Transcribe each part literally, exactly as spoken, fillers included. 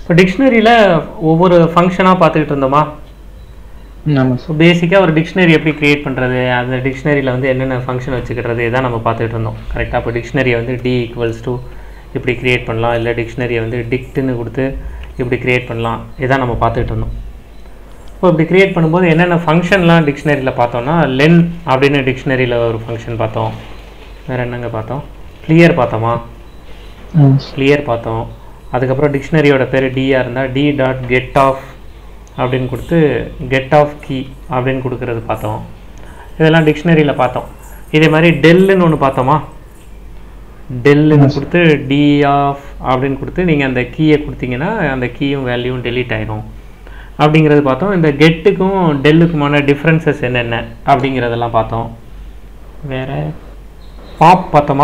இப்போ டிக்ஷனரியில் ஒவ்வொரு ஃபங்க்ஷனாக பார்த்துக்கிட்டு இருந்தோமா? ஆமாம் ஸோ பேசிக்காக ஒரு டிக்ஷனரி எப்படி க்ரியேட் பண்ணுறது, அந்த டிக்ஷனரியில் வந்து என்னென்ன ஃபங்க்ஷன் வச்சுக்கிறது இதான் நம்ம பார்த்துக்கிட்டு இருந்தோம். கரெக்டாக? இப்போ டிக்ஷனரியை வந்து டி ஈக்குவல்ஸ் டூ இப்படி க்ரியேட் பண்ணலாம், இல்லை டிக்ஷனரியை வந்து டிக்ட்டுன்னு கொடுத்து இப்படி க்ரியேட் பண்ணலாம், இதான் நம்ம பார்த்துக்கிட்டு இருந்தோம். இப்போ இப்படி க்ரியேட் பண்ணும்போது என்னென்ன ஃபங்க்ஷன்லாம் டிக்ஷனரியில் பார்த்தோம்னா, லென் அப்படின்னு டிக்ஷனரியில் ஒரு ஃபங்க்ஷன் பார்த்தோம். வேறு என்னங்க பார்த்தோம்? கிளியர் பார்த்தோமா? கிளியர் பார்த்தோம். அதுக்கப்புறம் டிக்ஷனரியோட பேர் டியாக இருந்தால் டி டாட் கெட் ஆஃப் அப்படின்னு கொடுத்து கெட் ஆஃப் கீ அப்படின்னு கொடுக்குறது பார்த்தோம். இதெல்லாம் டிக்ஷனரியில் பார்த்தோம். இதே மாதிரி டெல்லுன்னு ஒன்று பார்த்தோமா? டெல்லுன்னு கொடுத்து டி ஆஃப் அப்படின்னு கொடுத்து நீங்கள் அந்த கீயை கொடுத்தீங்கன்னா அந்த கீயும் வேல்யூவும் டெலீட் ஆகிடும் அப்படிங்கிறது பார்த்தோம். இந்த கெட்டுக்கும் டெல்லுக்குமான டிஃப்ரென்சஸ் என்னென்ன அப்படிங்கிறதெல்லாம் பார்த்தோம். வேறு பாப் பார்த்தோமா?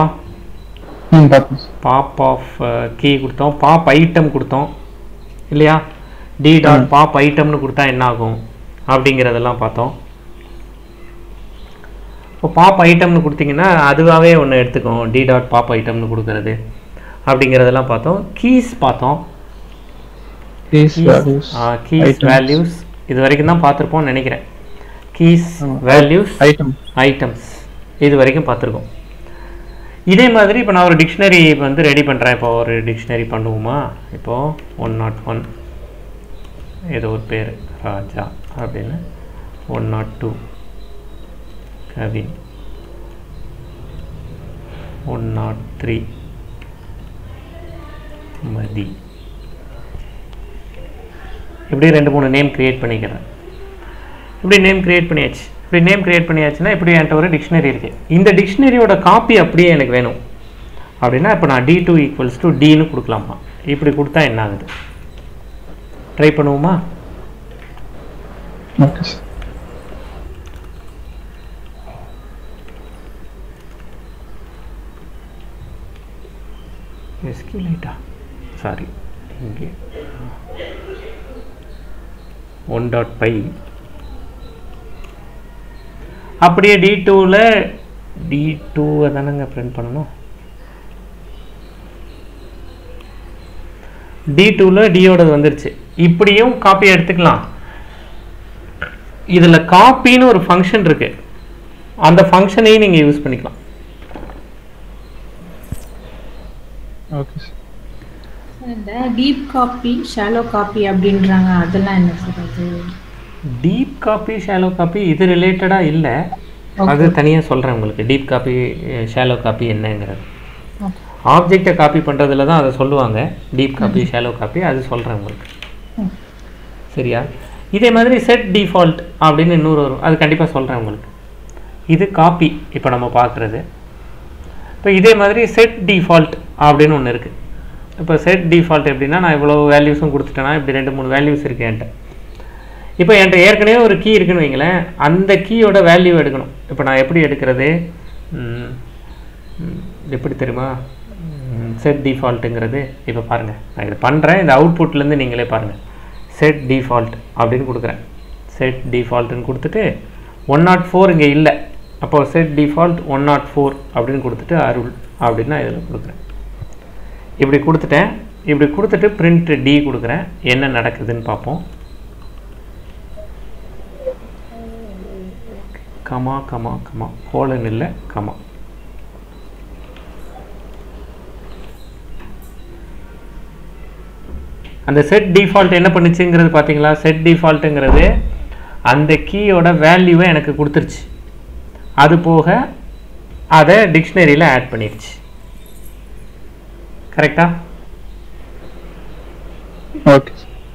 பாப் ஆஃப் கீ கொடுத்தோம், பாப் ஐட்டம் கொடுத்தோம் இல்லையா? டி டாட் பாப் ஐட்டம்னு கொடுத்தா என்ன ஆகும் அப்படிங்கிறதெல்லாம் பார்த்தோம். இப்போ பாப் ஐட்டம்னு கொடுத்தீங்கன்னா அதுவாகவே ஒன்று எடுத்துக்கும், டி டாட் பாப் ஐட்டம்னு கொடுக்கறது அப்படிங்கிறதெல்லாம் பார்த்தோம். கீஸ் பார்த்தோம். கீஸ் வேல்யூஸ் இது வரைக்கும் தான் பார்த்துருப்போம்னு நினைக்கிறேன். கீஸ் வேல்யூஸ் ஐட்டம்ஸ் இது வரைக்கும் பார்த்துருக்கோம். இதே மாதிரி இப்போ நான் ஒரு டிக்ஷனரி வந்து ரெடி பண்ணுறேன். இப்போ ஒரு டிக்ஷனரி பண்ணுவோமா? இப்போது ஒன் நாட் ஒன் ஏதோ ஒரு பேர் ராஜா அப்படின்னு, one nought two Kavin, one nought three Mathi, இப்படி ரெண்டு மூணு நேம் க்ரியேட் பண்ணிக்கிறேன். இப்படி நேம் க்ரியேட் பண்ணியாச்சு. இப்படி நேம் க்ரியேட் பண்ணியாச்சுன்னா இப்படி என்கிட்ட ஒரு டிக்ஷனரி இருக்குது. இந்த டிக்ஷனரியோட காப்பி அப்படியே எனக்கு வேணும் அப்படின்னா இப்போ நான் டி டூ ஈக்குவல்ஸ் டு டின்னு கொடுக்கலாமா? இப்படி கொடுத்தா என்ன ஆகுது? ட்ரை பண்ணுவோமா? எஸ்கியூலைட்டா சாரி இங்கே ஒன் டாட் பை அப்படியே டி டூவில் டி டூவை தானேங்க பிரிண்ட் பண்ணணும். டி டூவில் டியோடது வந்துருச்சு. இப்படியும் காப்பி எடுத்துக்கலாம். இதில் காப்பின்னு ஒரு ஃபங்க்ஷன் இருக்கு, அந்த ஃபங்க்ஷனையும் நீங்கள் யூஸ் பண்ணிக்கலாம். Okay sir. இந்த டீப் காப்பி ஷாலோ காப்பி அப்படின்றாங்க, அதெல்லாம் என்ன சார்? அது டீப் காப்பி ஷாலோ காப்பி இது ரிலேட்டடாக இல்லை, அது தனியாக சொல்கிறேன் உங்களுக்கு. டீப் காப்பி ஷாலோ காப்பி என்னங்கிறது ஆப்ஜெக்டை காப்பி பண்ணுறதுல தான் அதை சொல்லுவாங்க. டீப் காப்பி ஷாலோ காப்பி அது சொல்கிறேன் உங்களுக்கு. சரியா? இதே மாதிரி செட் டிஃபால்ட் அப்படின்னு இன்னொரு வரும், அது கண்டிப்பாக சொல்கிறேன் உங்களுக்கு. இது காப்பி இப்போ நம்ம பார்க்குறது. இப்போ இதே மாதிரி செட் டிஃபால்ட் அப்படின்னு ஒன்று இருக்குது. இப்போ செட் டிஃபால்ட் எப்படின்னா, நான் இவ்வளோ வேல்யூஸும் கொடுத்துட்டேன்னா இப்படி ரெண்டு மூணு வேல்யூஸ் இருக்குது என்கிட்ட. இப்போ என்கிட்ட ஏற்கனவே ஒரு கீ இருக்குன்னு வைங்களேன், அந்த கீயோட வேல்யூ எடுக்கணும். இப்போ நான் எப்படி எடுக்கிறது? எப்படி தெரியுமா? செட் டிஃபால்ட்டுங்கிறது இப்போ பாருங்கள், நான் இதை பண்ணுறேன். இந்த அவுட்புட்லேருந்து நீங்களே பாருங்கள். செட் டிஃபால்ட் அப்படின்னு கொடுக்குறேன். செட் டிஃபால்ட்டுன்னு கொடுத்துட்டு ஒன் நாட் ஃபோர் இங்கே இல்லை, அப்போது set default one nought four அப்படின்னு கொடுத்துட்டு அருள் அப்படின்னு நான் இதில் கொடுக்குறேன். இப்படி கொடுத்துட்டேன். இப்படி கொடுத்துட்டு பிரிண்ட் டி கொடுக்குறேன். என்ன நடக்குதுன்னு பார்ப்போம். கமா கமா கமா கோலன் இல்லை கமா. அந்த செட் டிஃபால்ட் என்ன பண்ணுச்சுங்கிறது பார்த்தீங்களா? செட் டிஃபால்ட்டுங்கிறது அந்த கீயோட வேல்யூவை எனக்கு கொடுத்துருச்சு. அது போக அதை டிக்ஷனரியில் ஆட் பண்ணிடுச்சு. கரெக்டா? ஓகே.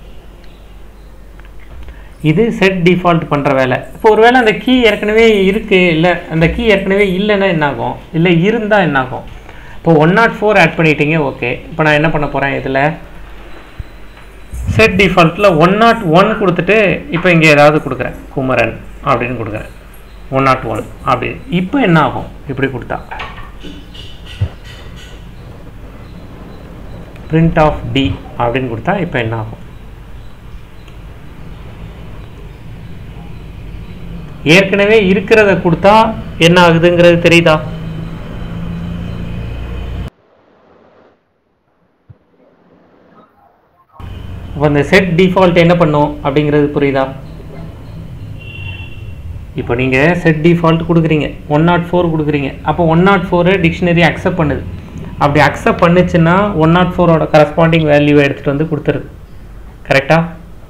இது செட் டிஃபால்ட் பண்ணுற வேலை. இப்போ ஒரு வேளை அந்த கீ ஏற்கனவே இருக்குது, இல்லை அந்த கீ ஏற்கனவே இல்லைன்னா என்னாகும், இல்லை இருந்தால் என்னாகும்? இப்போ ஒன் நாட் ஃபோர் ஆட் பண்ணிட்டீங்க, ஓகே. இப்போ நான் என்ன பண்ண போகிறேன், இதில் செட் டிஃபால்ட்டில் ஒன் நாட் ஒன் கொடுத்துட்டு இப்போ இங்கே ஏதாவது கொடுக்குறேன், குமரன் அப்படின்னு கொடுக்குறேன். ஒன் நாட் ஒன் அப்படி. இப்போ என்ன ஆகும்? இப்படி கொடுத்தா பிரிண்ட் ஆஃப் டி அப்படின்னு கொடுத்தா இப்போ என்ன ஆகும்? ஏற்கனவே இருக்கிறத கொடுத்தா என்ன ஆகுதுங்கிறது தெரியுதா? அப்போ இந்த செட் டிஃபால்ட் என்ன பண்ணும் அப்படிங்கிறது புரியுதா? இப்போ நீங்கள் செட் டிஃபால்ட் கொடுக்குறீங்க, ஒன் நாட் ஃபோர் கொடுக்குறீங்க, அப்போ one nought four dictionary accept பண்ணுது. அப்படி அக்செப்ட் பண்ணுச்சுன்னா ஒன் நாட் ஃபோரோட கரஸ்பாண்டிங் வேல்யூவை எடுத்துகிட்டு வந்து கொடுத்துருது. கரெக்டாக?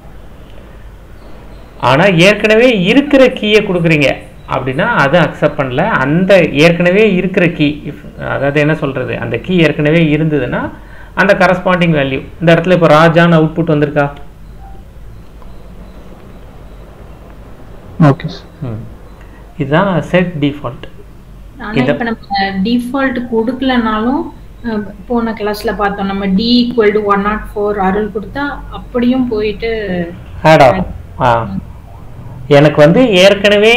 ஆனால் ஏற்கனவே இருக்கிற கீயை கொடுக்குறீங்க அப்படின்னா அதை அக்செப்ட் பண்ணல. அந்த ஏற்கனவே இருக்கிற கீ, அதாவது என்ன சொல்கிறது, அந்த கீ ஏற்கனவே இருந்ததுன்னா அந்த கரஸ்பாண்டிங் வேல்யூ இந்த இடத்துல இப்போ ராஜான்னு அவுட்புட் வந்திருக்கா? ஓகே. இதுதான் செட் டிஃபால்ட். இப்போ நம்ம டிஃபால்ட் கொடுக்கலனாலும் போன கிளாஸ்ல பார்த்தோம், நம்ம d equal to one nought four Arul கொடுத்தா அப்படியும் போயிட்டு ஆட் ஆகும். ஆ எனக்கு வந்து ஏற்கனவே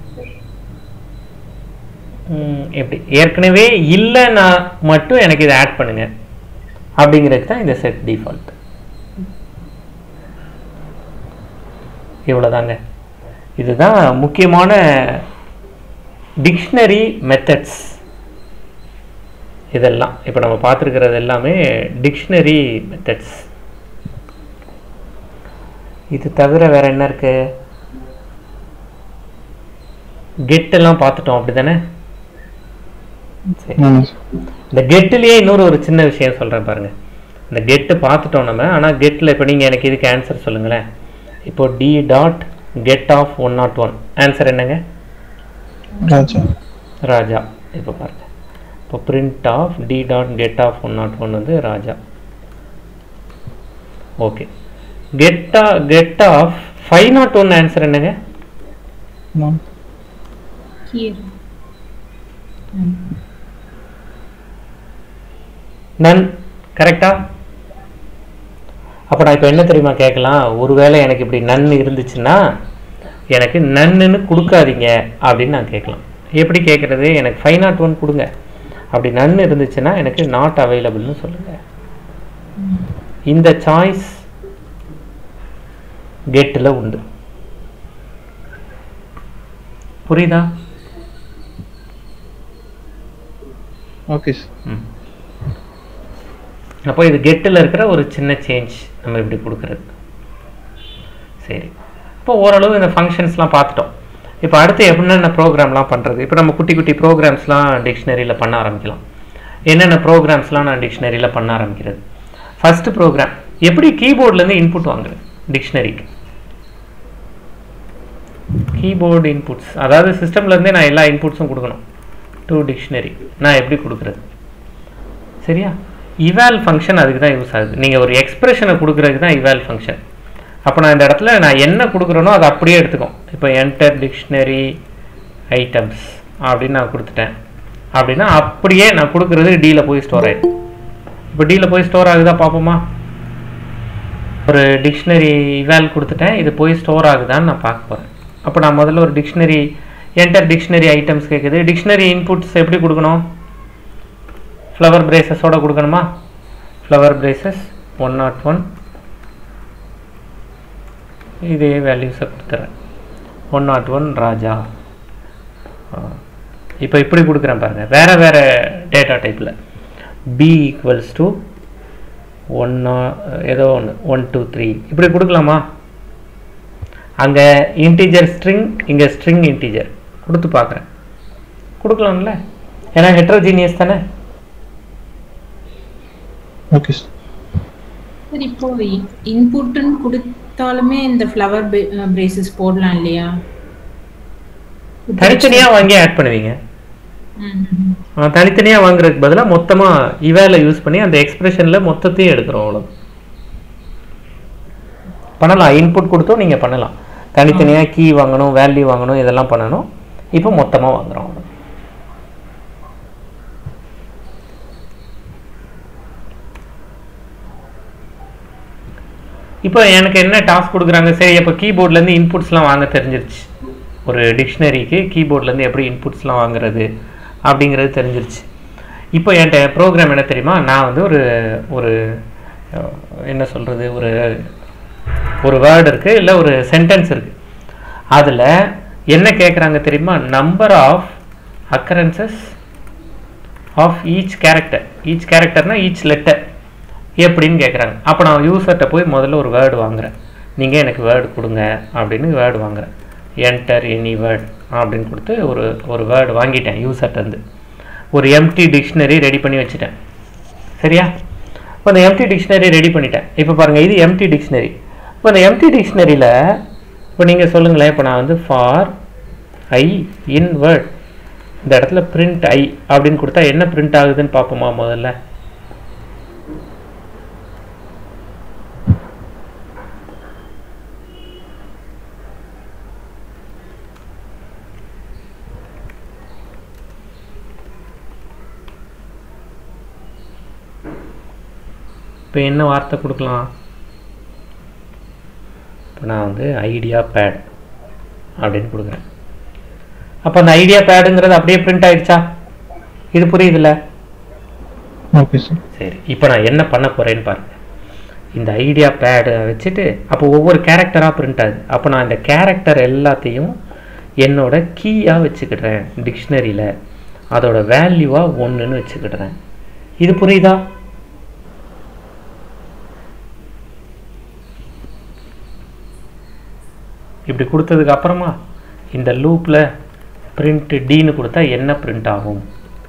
எப்படி ஏற்கனவே இல்லைன்னா மட்டும் எனக்கு இதை ஆட் பண்ணுங்க அப்படிங்கிறது தான் இந்த செட் டிஃபால்ட். இவ்வளோதாங்க. இதுதான் முக்கியமான டிக்ஷனரி மெத்தட்ஸ். இதெல்லாம் இப்போ நம்ம பார்த்துருக்கிறது எல்லாமே டிக்ஷனரி மெத்தட்ஸ். இது தவிர வேற என்ன இருக்கு? கெட் எல்லாம் பார்த்துட்டோம், அப்படிதானே? சரி, இந்த கெட்டிலேயே இன்னொரு ஒரு சின்ன விஷயம் சொல்கிறேன் பாருங்க. இந்த கெட்டு பார்த்துட்டோம் நம்ம. ஆனால் கெட்டில் இப்போ நீங்கள் எனக்கு இதுக்கு ஆன்சர் சொல்லுங்களேன். இப்போ d dot get of one not one answer என்னங்க? ராஜா. ராஜா. இப்போ பாருங்க, இப்போ print of d dot get of one not one வந்து Raja. Okay. Get get of five nought one answer என்னங்க? நன். கரெக்டா? அப்போ நான் இப்போ என்ன தெரியுமா கேட்கலாம், ஒருவேளை எனக்கு இப்படி நன் இருந்துச்சுன்னா எனக்கு நன்னுன்னு கொடுக்காதீங்க அப்படின்னு நான் கேட்கலாம். எப்படி கேட்குறது? எனக்கு ஃபைவ் நாட் ஒன் கொடுங்க, அப்படி நன் இருந்துச்சுன்னா எனக்கு நாட் அவைலபிள்னு சொல்லுங்கள். இந்த சாய்ஸ் கெட்டில் உண்டு. புரியுதா? ஓகே. அப்போ இது கெட்டில் இருக்கிற ஒரு சின்ன சேஞ்ச் நம்ம இப்படி கொடுக்குறது. சரி, இப்போ ஓரளவு இந்த ஃபங்க்ஷன்ஸ்லாம் பார்த்துட்டோம். இப்போ அடுத்து என்னென்ன ப்ரோக்ராம்லாம் பண்ணுறது? இப்போ நம்ம குட்டி குட்டி ப்ரோக்ராம்ஸ்லாம் டிக்ஷனரியில் பண்ண ஆரம்பிக்கலாம். என்னென்ன ப்ரோக்ராம்ஸ்லாம் நான் டிக்ஷனரியில் பண்ண ஆரம்பிக்கிறது? ஃபஸ்ட்டு ப்ரோக்ராம், எப்படி கீபோர்ட்லேருந்து இன்புட் வாங்குறது டிக்ஷனரிக்கு? கீபோர்டு இன்புட்ஸ், அதாவது சிஸ்டம்லேருந்தே நான் எல்லா இன்புட்ஸும் கொடுக்கணும் டு டிக்ஷனரி. நான் எப்படி கொடுக்குறது? சரியா? இவால் ஃபங்க்ஷன் அதுக்கு தான் யூஸ் ஆகுது. நீங்கள் ஒரு எக்ஸ்பிரஷனை கொடுக்குறதுக்கு தான் இவால் ஃபங்க்ஷன். அப்போ நான் இந்த இடத்துல நான் என்ன கொடுக்குறேனோ அதை அப்படியே எடுத்துக்கும். இப்போ என்டர் டிக்ஷனரி ஐட்டம்ஸ் அப்படின்னு நான் கொடுத்துட்டேன் அப்படின்னா அப்படியே நான் கொடுக்குறது டியில் போய் ஸ்டோர் ஆகிடும். இப்போ டியில் போய் ஸ்டோர் ஆகுதா பார்ப்போமா? ஒரு டிக்ஷனரி இவால் கொடுத்துட்டேன், இது போய் ஸ்டோர் ஆகுதான்னு நான் பார்க்க போகிறேன். அப்போ நான் முதல்ல ஒரு டிக்ஷனரி என்டர் டிக்ஷனரி ஐட்டம்ஸ் கேட்குது. டிக்ஷனரி இன்புட்ஸ் எப்படி கொடுக்கணும்? ஃப்ளவர் பிரேசஸோட கொடுக்கணுமா? Flower braces one not one, இதே வேல்யூஸை கொடுத்துறேன். One not one Raja. இப்போ இப்படி கொடுக்குறேன் பாருங்கள், வேறு வேறு டேட்டா டைப்பில். பி ஈக்குவல்ஸ் டு ஒன் ஏதோ ஒன்று ஒன் டூ த்ரீ இப்படி கொடுக்கலாமா? அங்கே இன்டீஜர் ஸ்ட்ரிங், இங்கே ஸ்ட்ரிங் இன்டீஜர் கொடுத்து பார்க்குறேன். கொடுக்கலாம்ல, ஏன்னா ஹெட்ரோஜீனியஸ் தானே. ஓகே சார், இப்போ இன்புட்னு கொடுத்தாலுமே இந்த ஃப்ளவர் பிரேசஸ் போடலாம் இல்லையா? தனித்தனியாக வாங்கி ஆட் பண்ணுவீங்க. தனித்தனியாக வாங்குறதுக்கு பதிலாக மொத்தமாக இவால யூஸ் பண்ணி அந்த எக்ஸ்பிரஷனில் மொத்தத்தையும் எடுக்கிறோம். அவ்வளோ பண்ணலாம். இன்புட் கொடுத்தோம் நீங்கள் பண்ணலாம். தனித்தனியாக கீ வாங்கணும், வேல்யூ வாங்கணும், இதெல்லாம் பண்ணணும். இப்போ மொத்தமாக வாங்குகிறோம். அவ்வளோ. இப்போ எனக்கு என்ன டாஸ்க் கொடுக்குறாங்க? சரி, இப்போ கீபோர்ட்லேருந்து இன்புட்ஸ்லாம் வாங்க தெரிஞ்சிருச்சு. ஒரு டிக்ஷனரிக்கு கீபோர்ட்லேருந்து எப்படி இன்புட்ஸ்லாம் வாங்குறது அப்படிங்கிறது தெரிஞ்சிருச்சு. இப்போ என்கிட்ட ப்ரோக்ராம் என்ன தெரியுமா? நான் வந்து ஒரு ஒரு என்ன சொல்கிறது, ஒரு ஒரு வேர்டு இருக்குது, இல்லை ஒரு சென்டென்ஸ் இருக்குது. அதில் என்ன கேட்குறாங்க தெரியுமா? Number of occurrences of each character. Each கேரக்டர்னால் ஈச் லெட்டர். எப்படின்னு கேட்குறாங்க. அப்போ நான் யூசர்கிட்ட போய் முதல்ல ஒரு வேர்டு வாங்குகிறேன். நீங்கள் எனக்கு வேர்டு கொடுங்க அப்படின்னு வேர்டு வாங்குகிறேன். என்டர் எனி வேர்ட் அப்படின்னு கொடுத்து ஒரு ஒரு வேர்டு வாங்கிட்டேன் யூசர்ட்டேருந்து. ஒரு எம்டி டிக்ஷனரி ரெடி பண்ணி வச்சுட்டேன். சரியா? இப்போ அந்த எம்டி டிக்ஷனரி ரெடி பண்ணிட்டேன். இப்போ பாருங்கள், இது எம்டி டிக்ஷனரி. இப்போ அந்த எம்டி டிக்ஷனரியில் இப்போ நீங்கள் சொல்லுங்களேன், இப்போ நான் வந்து ஃபார் ஐ இன் வேர்ட் இந்த இடத்துல பிரிண்ட் ஐ அப்படின்னு கொடுத்தா என்ன பிரிண்ட் ஆகுதுன்னு பார்ப்போமா முதல்ல? இப்போ என்ன வார்த்தை கொடுக்கலாம்? இப்போ நான் வந்து ஐடியா பேட் அப்படின்னு கொடுக்குறேன். அப்போ அந்த ஐடியா பேடுங்கிறது அப்படியே பிரிண்ட் ஆயிடுச்சா? இது புரியுதுல்ல? Okay sir. சரி, இப்போ நான் என்ன பண்ண போகிறேன்னு பாருங்க. இந்த ஐடியா பேடை வச்சுட்டு அப்போ ஒவ்வொரு கேரக்டராக பிரிண்ட் ஆகுது. அப்போ நான் இந்த கேரக்டர் எல்லாத்தையும் என்னோட கீயாக வச்சுக்கிடுறேன் டிக்ஷனரியில். அதோட வேல்யூவாக ஒன்றுன்னு வச்சுக்கிடுறேன். இது புரியுதா? இப்படி கொடுத்ததுக்கு அப்புறமா இந்த லூப்பில் பிரிண்ட் டின்னு கொடுத்தா என்ன பிரிண்ட் ஆகும்?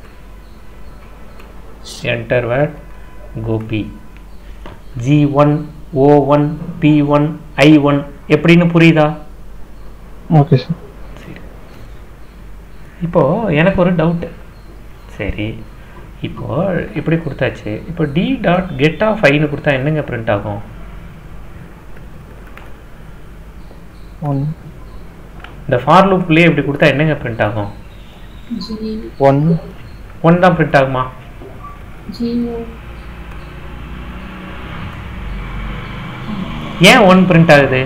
Enter word Gopi G one O one P one I one எப்படின்னு புரியுதா? Okay sir. சரி, இப்போது எனக்கு ஒரு டவுட்டு. சரி, இப்போது இப்படி கொடுத்தாச்சு. இப்போ டி டாட் கெட் ஆஃப் ஐன்னு கொடுத்தா என்னங்க பிரிண்ட் ஆகும்? ஒன். இந்த ஃபார் லூப்லேயே இப்படி கொடுத்தா என்னங்க பிரிண்ட் ஆகும்? ஒன். ஒன் தான் பிரிண்ட் ஆகுமா? ஏன் ஒன் பிரிண்ட் ஆகுது?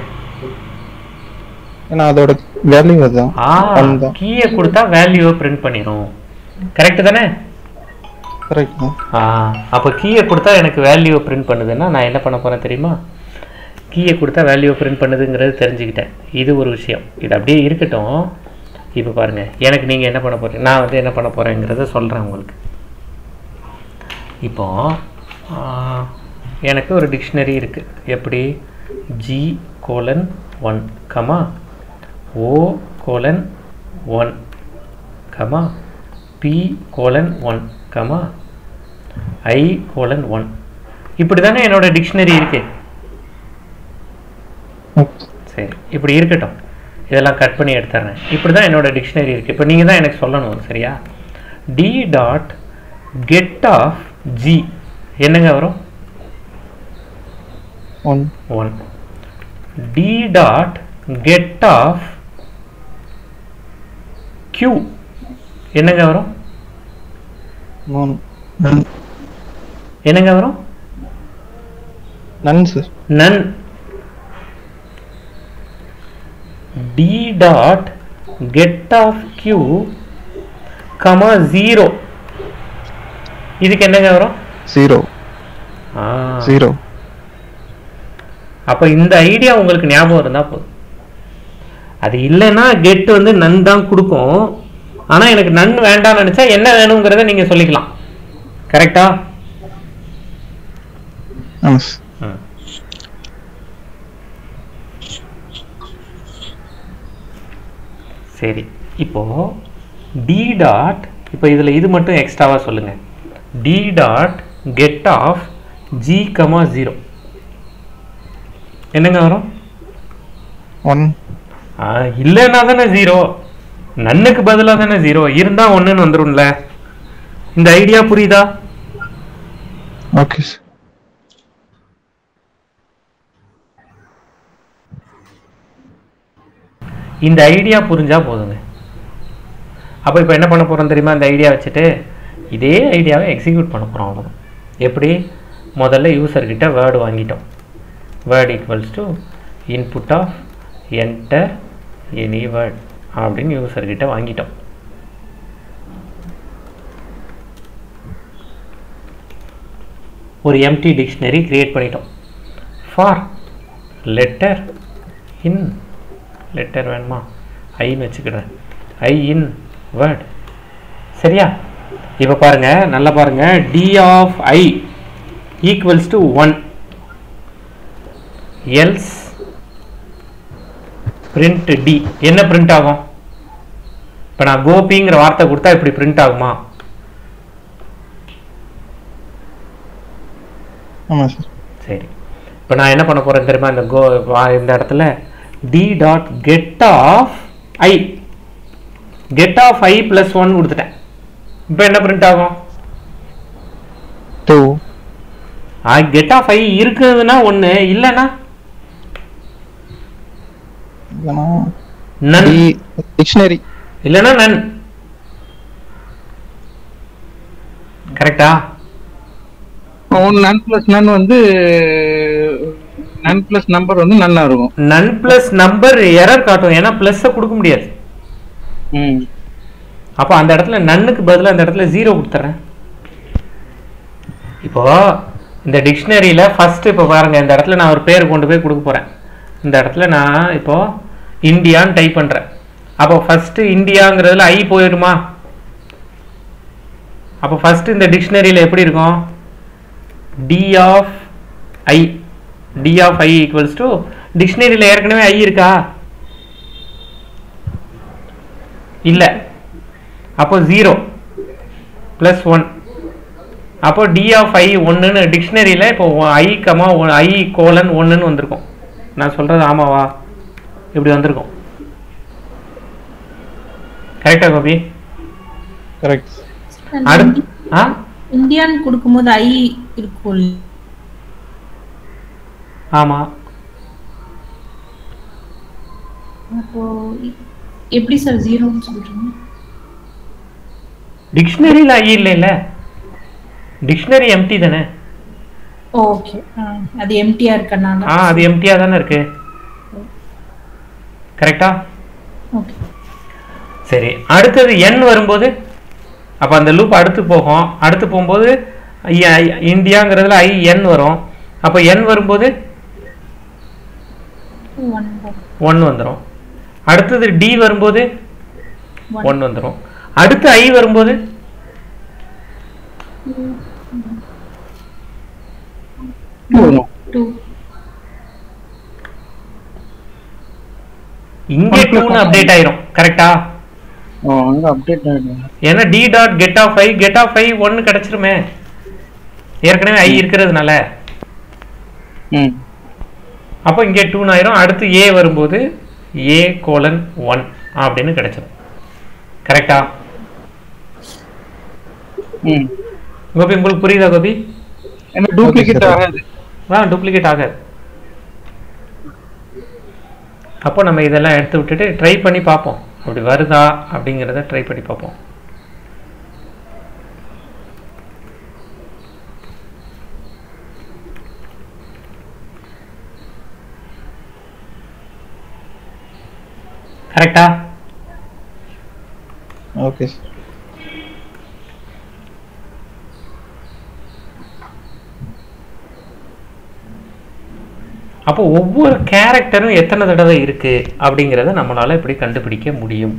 ஏன்னா அதோட வேல்யூ அதுதான். ஆ, கீயை கொடுத்தா வேல்யூவை பிரிண்ட் பண்ணிடும். கரெக்ட் தானே? கரெக்ட் தான். ஆ, அப்போ கீயை கொடுத்தா எனக்கு வேல்யூவை பிரிண்ட் பண்ணுதுன்னா நான் என்ன பண்ண போகிறேன் தெரியுமா? கீயை கொடுத்தா வேல்யூவை பிரிண்ட் பண்ணுதுங்கிறது தெரிஞ்சுக்கிட்டேன். இது ஒரு விஷயம். இது அப்படியே இருக்கட்டும். இப்போ பாருங்கள், எனக்கு நீங்கள் என்ன பண்ண போகிறீங்க, நான் வந்து என்ன பண்ண போகிறேங்கிறத சொல்கிறேன் உங்களுக்கு. இப்போது எனக்கு ஒரு டிக்ஷனரி இருக்குது. எப்படி? G colon one comma O colon one comma P colon one comma I colon one. இப்படி தானே என்னோட டிக்ஷனரி இருக்குது. சரி, இப்படி இருக்கட்டும். இதெல்லாம் கட் பண்ணி எடுத்துறேன். இப்படி தான் என்னோட டிக்ஷனரி இருக்குது. இப்போ நீங்கள் தான் எனக்கு சொல்லணும். சரியா? D dot get of G என்னங்க வரும்? One. One. D dot get of Q என்னங்க வரும்? மூணு. என்னங்க வரும்? None sir. None. D dot get of Q comma zero இதுக்கு என்னங்க வரும்? ஜீரோ. ஜீரோ. அப்போ இந்த ஐடியா உங்களுக்கு ஞாபகம் இருந்தால் போதும். அது இல்லைன்னா கெட் வந்து நன் தான் கொடுக்கும். ஆனால் எனக்கு நன் வேண்டாம்னு நினச்சா என்ன வேணுங்கிறத நீங்கள் சொல்லிக்கலாம். கரெக்டா? சரி, இப்போ டி டாட் இப்போ இதில் இது மட்டும் எக்ஸ்ட்ராவாக சொல்லுங்கள். D dot get of G comma zero என்னங்க வரும்? ஒன். இல்லைன்னா தானே ஜீரோ. நன்னுக்கு பதிலாக தானே ஜீரோ. இருந்தால் ஒன்றுன்னு வந்துடும்ல. இந்த ஐடியா புரியுதா? Okay sir. இந்த ஐடியா புரிஞ்சா போதுங்க. அப்போ இப்போ என்ன பண்ண போகிறோம் தெரியுமா? இந்த ஐடியா வச்சுட்டு இதே ஐடியாவை எக்ஸிக்யூட் பண்ண போகிறோம். அவ்வளோதான். எப்படி? முதல்ல யூசர்கிட்ட வேர்டு வாங்கிட்டோம். Word equals to input of enter any word அப்படின்னு யூசர்கிட்ட வாங்கிட்டோம். ஒரு எம்டி டிக்ஷனரி கிரியேட் பண்ணிட்டோம். ஃபார் லெட்டர் இன் லெட்டர் வேணுமா? ஐன்னு வச்சுக்கிறேன். I in word. சரியா? இப்போ பாருங்கள், நல்லா பாருங்கள். D of I equals to one else print d என்ன பிரிண்ட் ஆகும்? இப்போ நான் கோபிங்கிற வார்த்தை கொடுத்தா இப்படி பிரிண்ட் ஆகுமா? ஆமாம் சார். சரி, இப்போ நான் என்ன பண்ண போகிறேன் தெரியுமா? இந்த கோ இந்த இடத்துல d dot get of I get of I plus one கொடுத்துட்டேன். இப்போ என்ன பிரிண்ட் ஆகும்? டூ. கெட் ஆஃப் ஐ இருக்குதுன்னா ஒன்று, இல்லைன்னா நன், டிக்ஷனரி இல்லைன்னா நன். கரெக்டா? நன் பிளஸ் நன் வந்து நன் பிளஸ் நம்பர் வந்து நன்னா இருக்கும். நன் பிளஸ் நம்பர் எரர் காட்டும், ஏன்னா பிளஸ் கொடுக்க முடியாது. ம் அப்போ அந்த இடத்துல நன்னுக்கு பதிலாக அந்த இடத்துல ஜீரோ கொடுத்துட்றேன். இப்போ இந்த டிக்ஷனரியில் ஃபர்ஸ்ட் இப்போ பாருங்க, இந்த இடத்துல நான் ஒரு பேர் கொண்டு போய் கொடுக்க போகிறேன். இந்த இடத்துல நான் இப்போ இந்தியான்னு டைப் பண்ணுறேன். அப்போ ஃபர்ஸ்ட் இந்தியாங்கிறதுல ஐ போயிடுமா? அப்போ ஃபர்ஸ்ட் இந்த டிக்ஷனரியில் எப்படி இருக்கும்? D of I d of I equals to டிக்ஷனரியில் ஏற்கனவே ஐ இருக்கா? இல்லை. அப்போ ஜீரோ ப்ளஸ் ஒன். அப்போ டி ஆஃப் ஐ ஒன்றுன்னு டிக்ஷனரியில் இப்போ ஐ கமா ஐ கோலன் ஒன்றுன்னு வந்திருக்கும். நான் சொல்கிறது ஆமாவா? இப்படி வந்திருக்கும். கரெக்டா கோபி? கரெக்ட். அடுத்து ஆ இந்தியான்னு கொடுக்கும்போது ஐ இருக்கும். ஆமாம். அப்போ எப்படி சார் ஜீரோன்னு சொல்றீங்க? டிக்ஷனரியில் ஐ இல்லை இல்லை, டிக்ஷனரி எம்டி தானே. ஓகே, அது எம்டியா இருக்கனால. ஆ அது எம்டியா தானே இருக்கு. கரெக்டா? ஓகே சரி, அடுத்தது என் வரும்போது அப்போ அந்த லூப் அடுத்து போகும். அடுத்து போகும்போது இந்தியாங்கிறதுல ஐ என் வரும். அப்போ என் வரும்போது ஒன் வந்துடும். அடுத்தது டி வரும்போது ஒன் வந்துடும். அடுத்து ஐ வரும்போது இங்கே டூன்னு அப்டேட் ஆயிரும். கரெக்டா? அங்க அப்டேட் ஆயிடும். ஏன்னா d dot get of I get of I ஒன்னு கிடைச்சிருமே, ஏற்கனவே ஐ இருக்கிறதுனால. ம் அப்போ இங்கே டூன்னு ஆயிரும். அடுத்து ஏ வரும்போது ஏ கோலன் ஒன் அப்படின்னு கிடைச்சிடும். கரெக்டா? ம் கோபி உங்களுக்கு புரியுதா கோபி? என்ன டூப்ளிகேட் ஆகாது. ஆ டூப்ளிகேட் ஆகாது. அப்போ நம்ம இதெல்லாம் எடுத்து விட்டுட்டு ட்ரை பண்ணி பார்ப்போம், அப்படி வருதா அப்படிங்கிறத ட்ரை பண்ணி பார்ப்போம். கரெக்டா? ஓகே. அப்போ ஒவ்வொரு கேரக்டரும் எத்தனை தடவை இருக்கு அப்படிங்கிறத நம்மளால இப்படி கண்டுபிடிக்க முடியும்.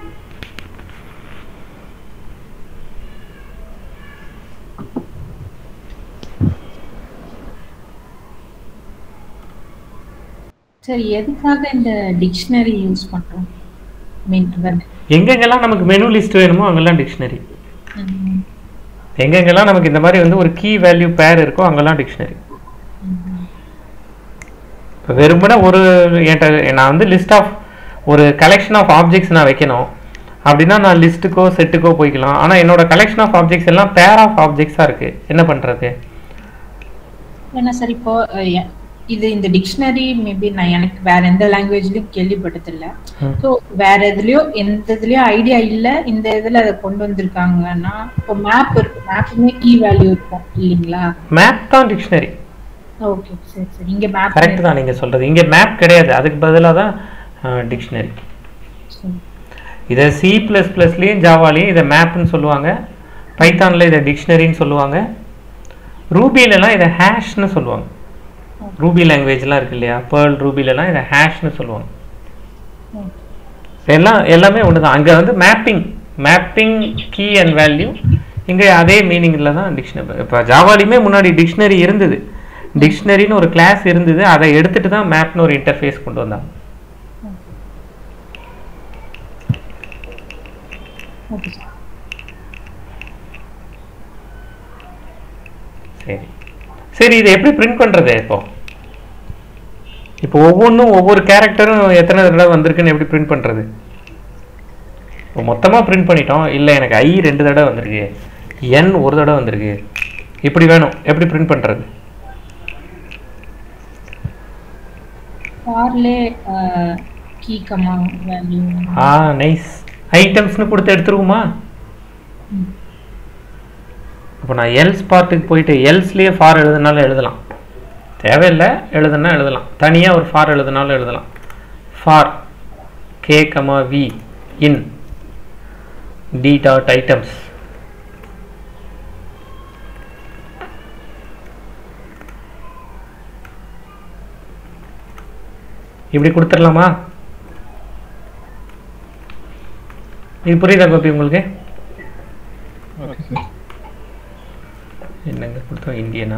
சரி, எதுக்காக இந்த டிக்ஷனரி யூஸ் பண்றோம்? மீன் எங்கெங்கெல்லாம் நமக்கு மெனு லிஸ்ட் வேணுமோ அங்கெல்லாம் டிக்ஷனரி, எங்கெங்கெல்லாம் நமக்கு இந்த மாதிரி வந்து ஒரு கீ வேல்யூ பேர் இருக்கோ அங்கெல்லாம் டிக்ஷனரி. இப்போ வெறுமனே ஒரு என்கிட்ட நான் வந்து லிஸ்ட் ஆஃப் ஒரு கலெக்ஷன் ஆஃப் ஆப்ஜெக்ட்ஸ் நான் வைக்கணும் அப்படின்னா நான் லிஸ்ட்டுக்கோ செட்டுக்கோ போய்க்கலாம். ஆனால் என்னோட கலெக்ஷன் ஆஃப் ஆப்ஜெக்ட்ஸ் எல்லாம் பேர் ஆஃப் ஆப்ஜெக்ட்ஸாக இருக்கு, என்ன பண்ணுறது? ஏன்னா சார் இப்போ இது இந்த டிக்ஷனரி மேபி நான் எனக்கு வேற எந்த லாங்குவேஜ்லயும் கேள்விப்பட்டதில்லை. ஸோ வேற எதுலயோ எந்த இதுலயோ ஐடியா இல்லை, இந்த இதுல அதை கொண்டு வந்திருக்காங்கன்னா இப்போ மேப் இருக்கு, மேப்புமே கீ வேல்யூ இருக்கும் இல்லைங்களா? மேப் தான் டிக்ஷனரி. ஓகே சரி சரி, இங்க மேப் கரெக்ட் தான் நீங்கள் சொல்கிறது. இங்கே மேப் கிடையாது, அதுக்கு பதிலாக தான் டிக்ஷனரி. இதை சி ப்ளஸ் ப்ளஸ்லேயும் ஜாவாலையும் இதை மேப்னு சொல்லுவாங்க, பைத்தானில் இதை டிக்ஷனரின்னு சொல்லுவாங்க, ரூபிலெலாம் இதை ஹேஷ்னு சொல்லுவாங்க. ரூபி லாங்குவேஜ்லாம் இருக்கு இல்லையா, பேர்ல் ரூபிலெலாம் இதை ஹேஷ்னு சொல்லுவாங்க. எல்லாம் எல்லாமே ஒன்று தான். அங்கே வந்து mapping mapping key and value இங்கே அதே மீனிங்கில் தான் டிக்ஷனரி. இப்போ ஜாவாலையுமே முன்னாடி டிக்ஷனரி இருந்தது, டிக்ஷனரின்னு ஒரு கிளாஸ் இருந்தது, அதை எடுத்துட்டு தான் மேப்னு ஒரு இன்டர்ஃபேஸ் கொண்டு வந்தாங்க. Okay sir. சரி சரி இதை எப்படி பிரிண்ட் பண்ணுறது? இப்போ இப்போ ஒவ்வொன்றும் ஒவ்வொரு கேரக்டரும் எத்தனை தடவை வந்திருக்குன்னு எப்படி பிரிண்ட் பண்ணுறது? இப்போ மொத்தமாக பிரிண்ட் பண்ணிட்டோம், இல்லை எனக்கு ஐ ரெண்டு தடவை வந்திருக்கு, என் ஒரு தடவை வந்திருக்கு, இப்படி வேணும், எப்படி பிரிண்ட் பண்ணுறது? ஃபார்லே கீ கமா வேல்யூ. ஆ நைஸ். ஐட்டம்ஸ்னு கொடுத்து எடுத்துருக்குமா? இப்போ நான் எல்ஸ் பார்ட்டுக்கு போயிட்டு எல்ஸ்லேயே ஃபார் எழுதுனாலும் எழுதலாம், தேவையில்லை எழுதுனா எழுதலாம், தனியாக ஒரு ஃபார் எழுதுனாலும் எழுதலாம். For k comma we in d dot items. இப்படி கொடுத்துடலாமா? இது புரியுதா கோபி உங்களுக்கு? Okay sir. என்னங்க கொடுத்தோம், இந்தியனா?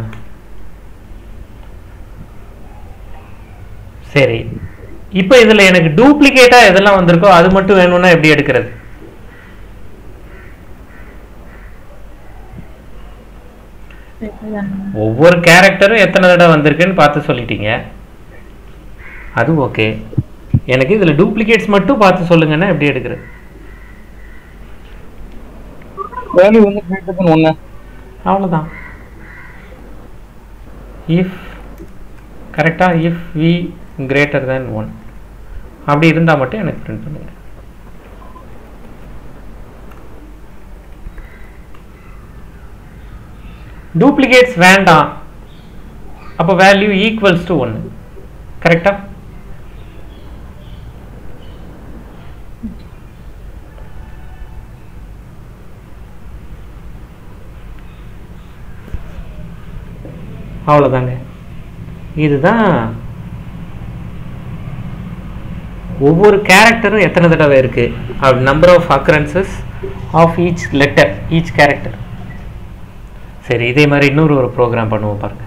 சரி, இப்போ இதில் எனக்கு டூப்ளிகேட்டாக எதெல்லாம் வந்திருக்கோ அது மட்டும் வேணும்னா எப்படி எடுக்கிறது? ஒவ்வொரு கேரக்டரும் எத்தனை தடவை வந்திருக்குன்னு பார்த்து சொல்லிட்டீங்க, அது ஓகே. எனக்கு இதில் டூப்ளிகேட்ஸ் மட்டும் பார்த்து சொல்லுங்கன்னா எப்படி எடுக்கிறது? வேல்யூ வந்து கிரேட்டர் தென் ஒன்று, அவ்வளோதான். இஃப் கரெக்டா, if v greater than one அப்படி இருந்தால் மட்டும் எனக்கு பிரிண்ட் பண்ணுங்க. டூப்ளிகேட்ஸ் வேண்டாம், அப்போ வேல்யூ ஈக்குவல்ஸ் டு ஒன்று, கரெக்டா? அவ்வளோதாங்க. இதுதான் ஒவ்வொரு கேரக்டரும் எத்தனை தடவை இருக்கு, number of occurrences of each letter each character. சரி, இதே மாதிரி இன்னொரு ஒரு ப்ரோக்ராம் பண்ணுவோம் பாருங்க.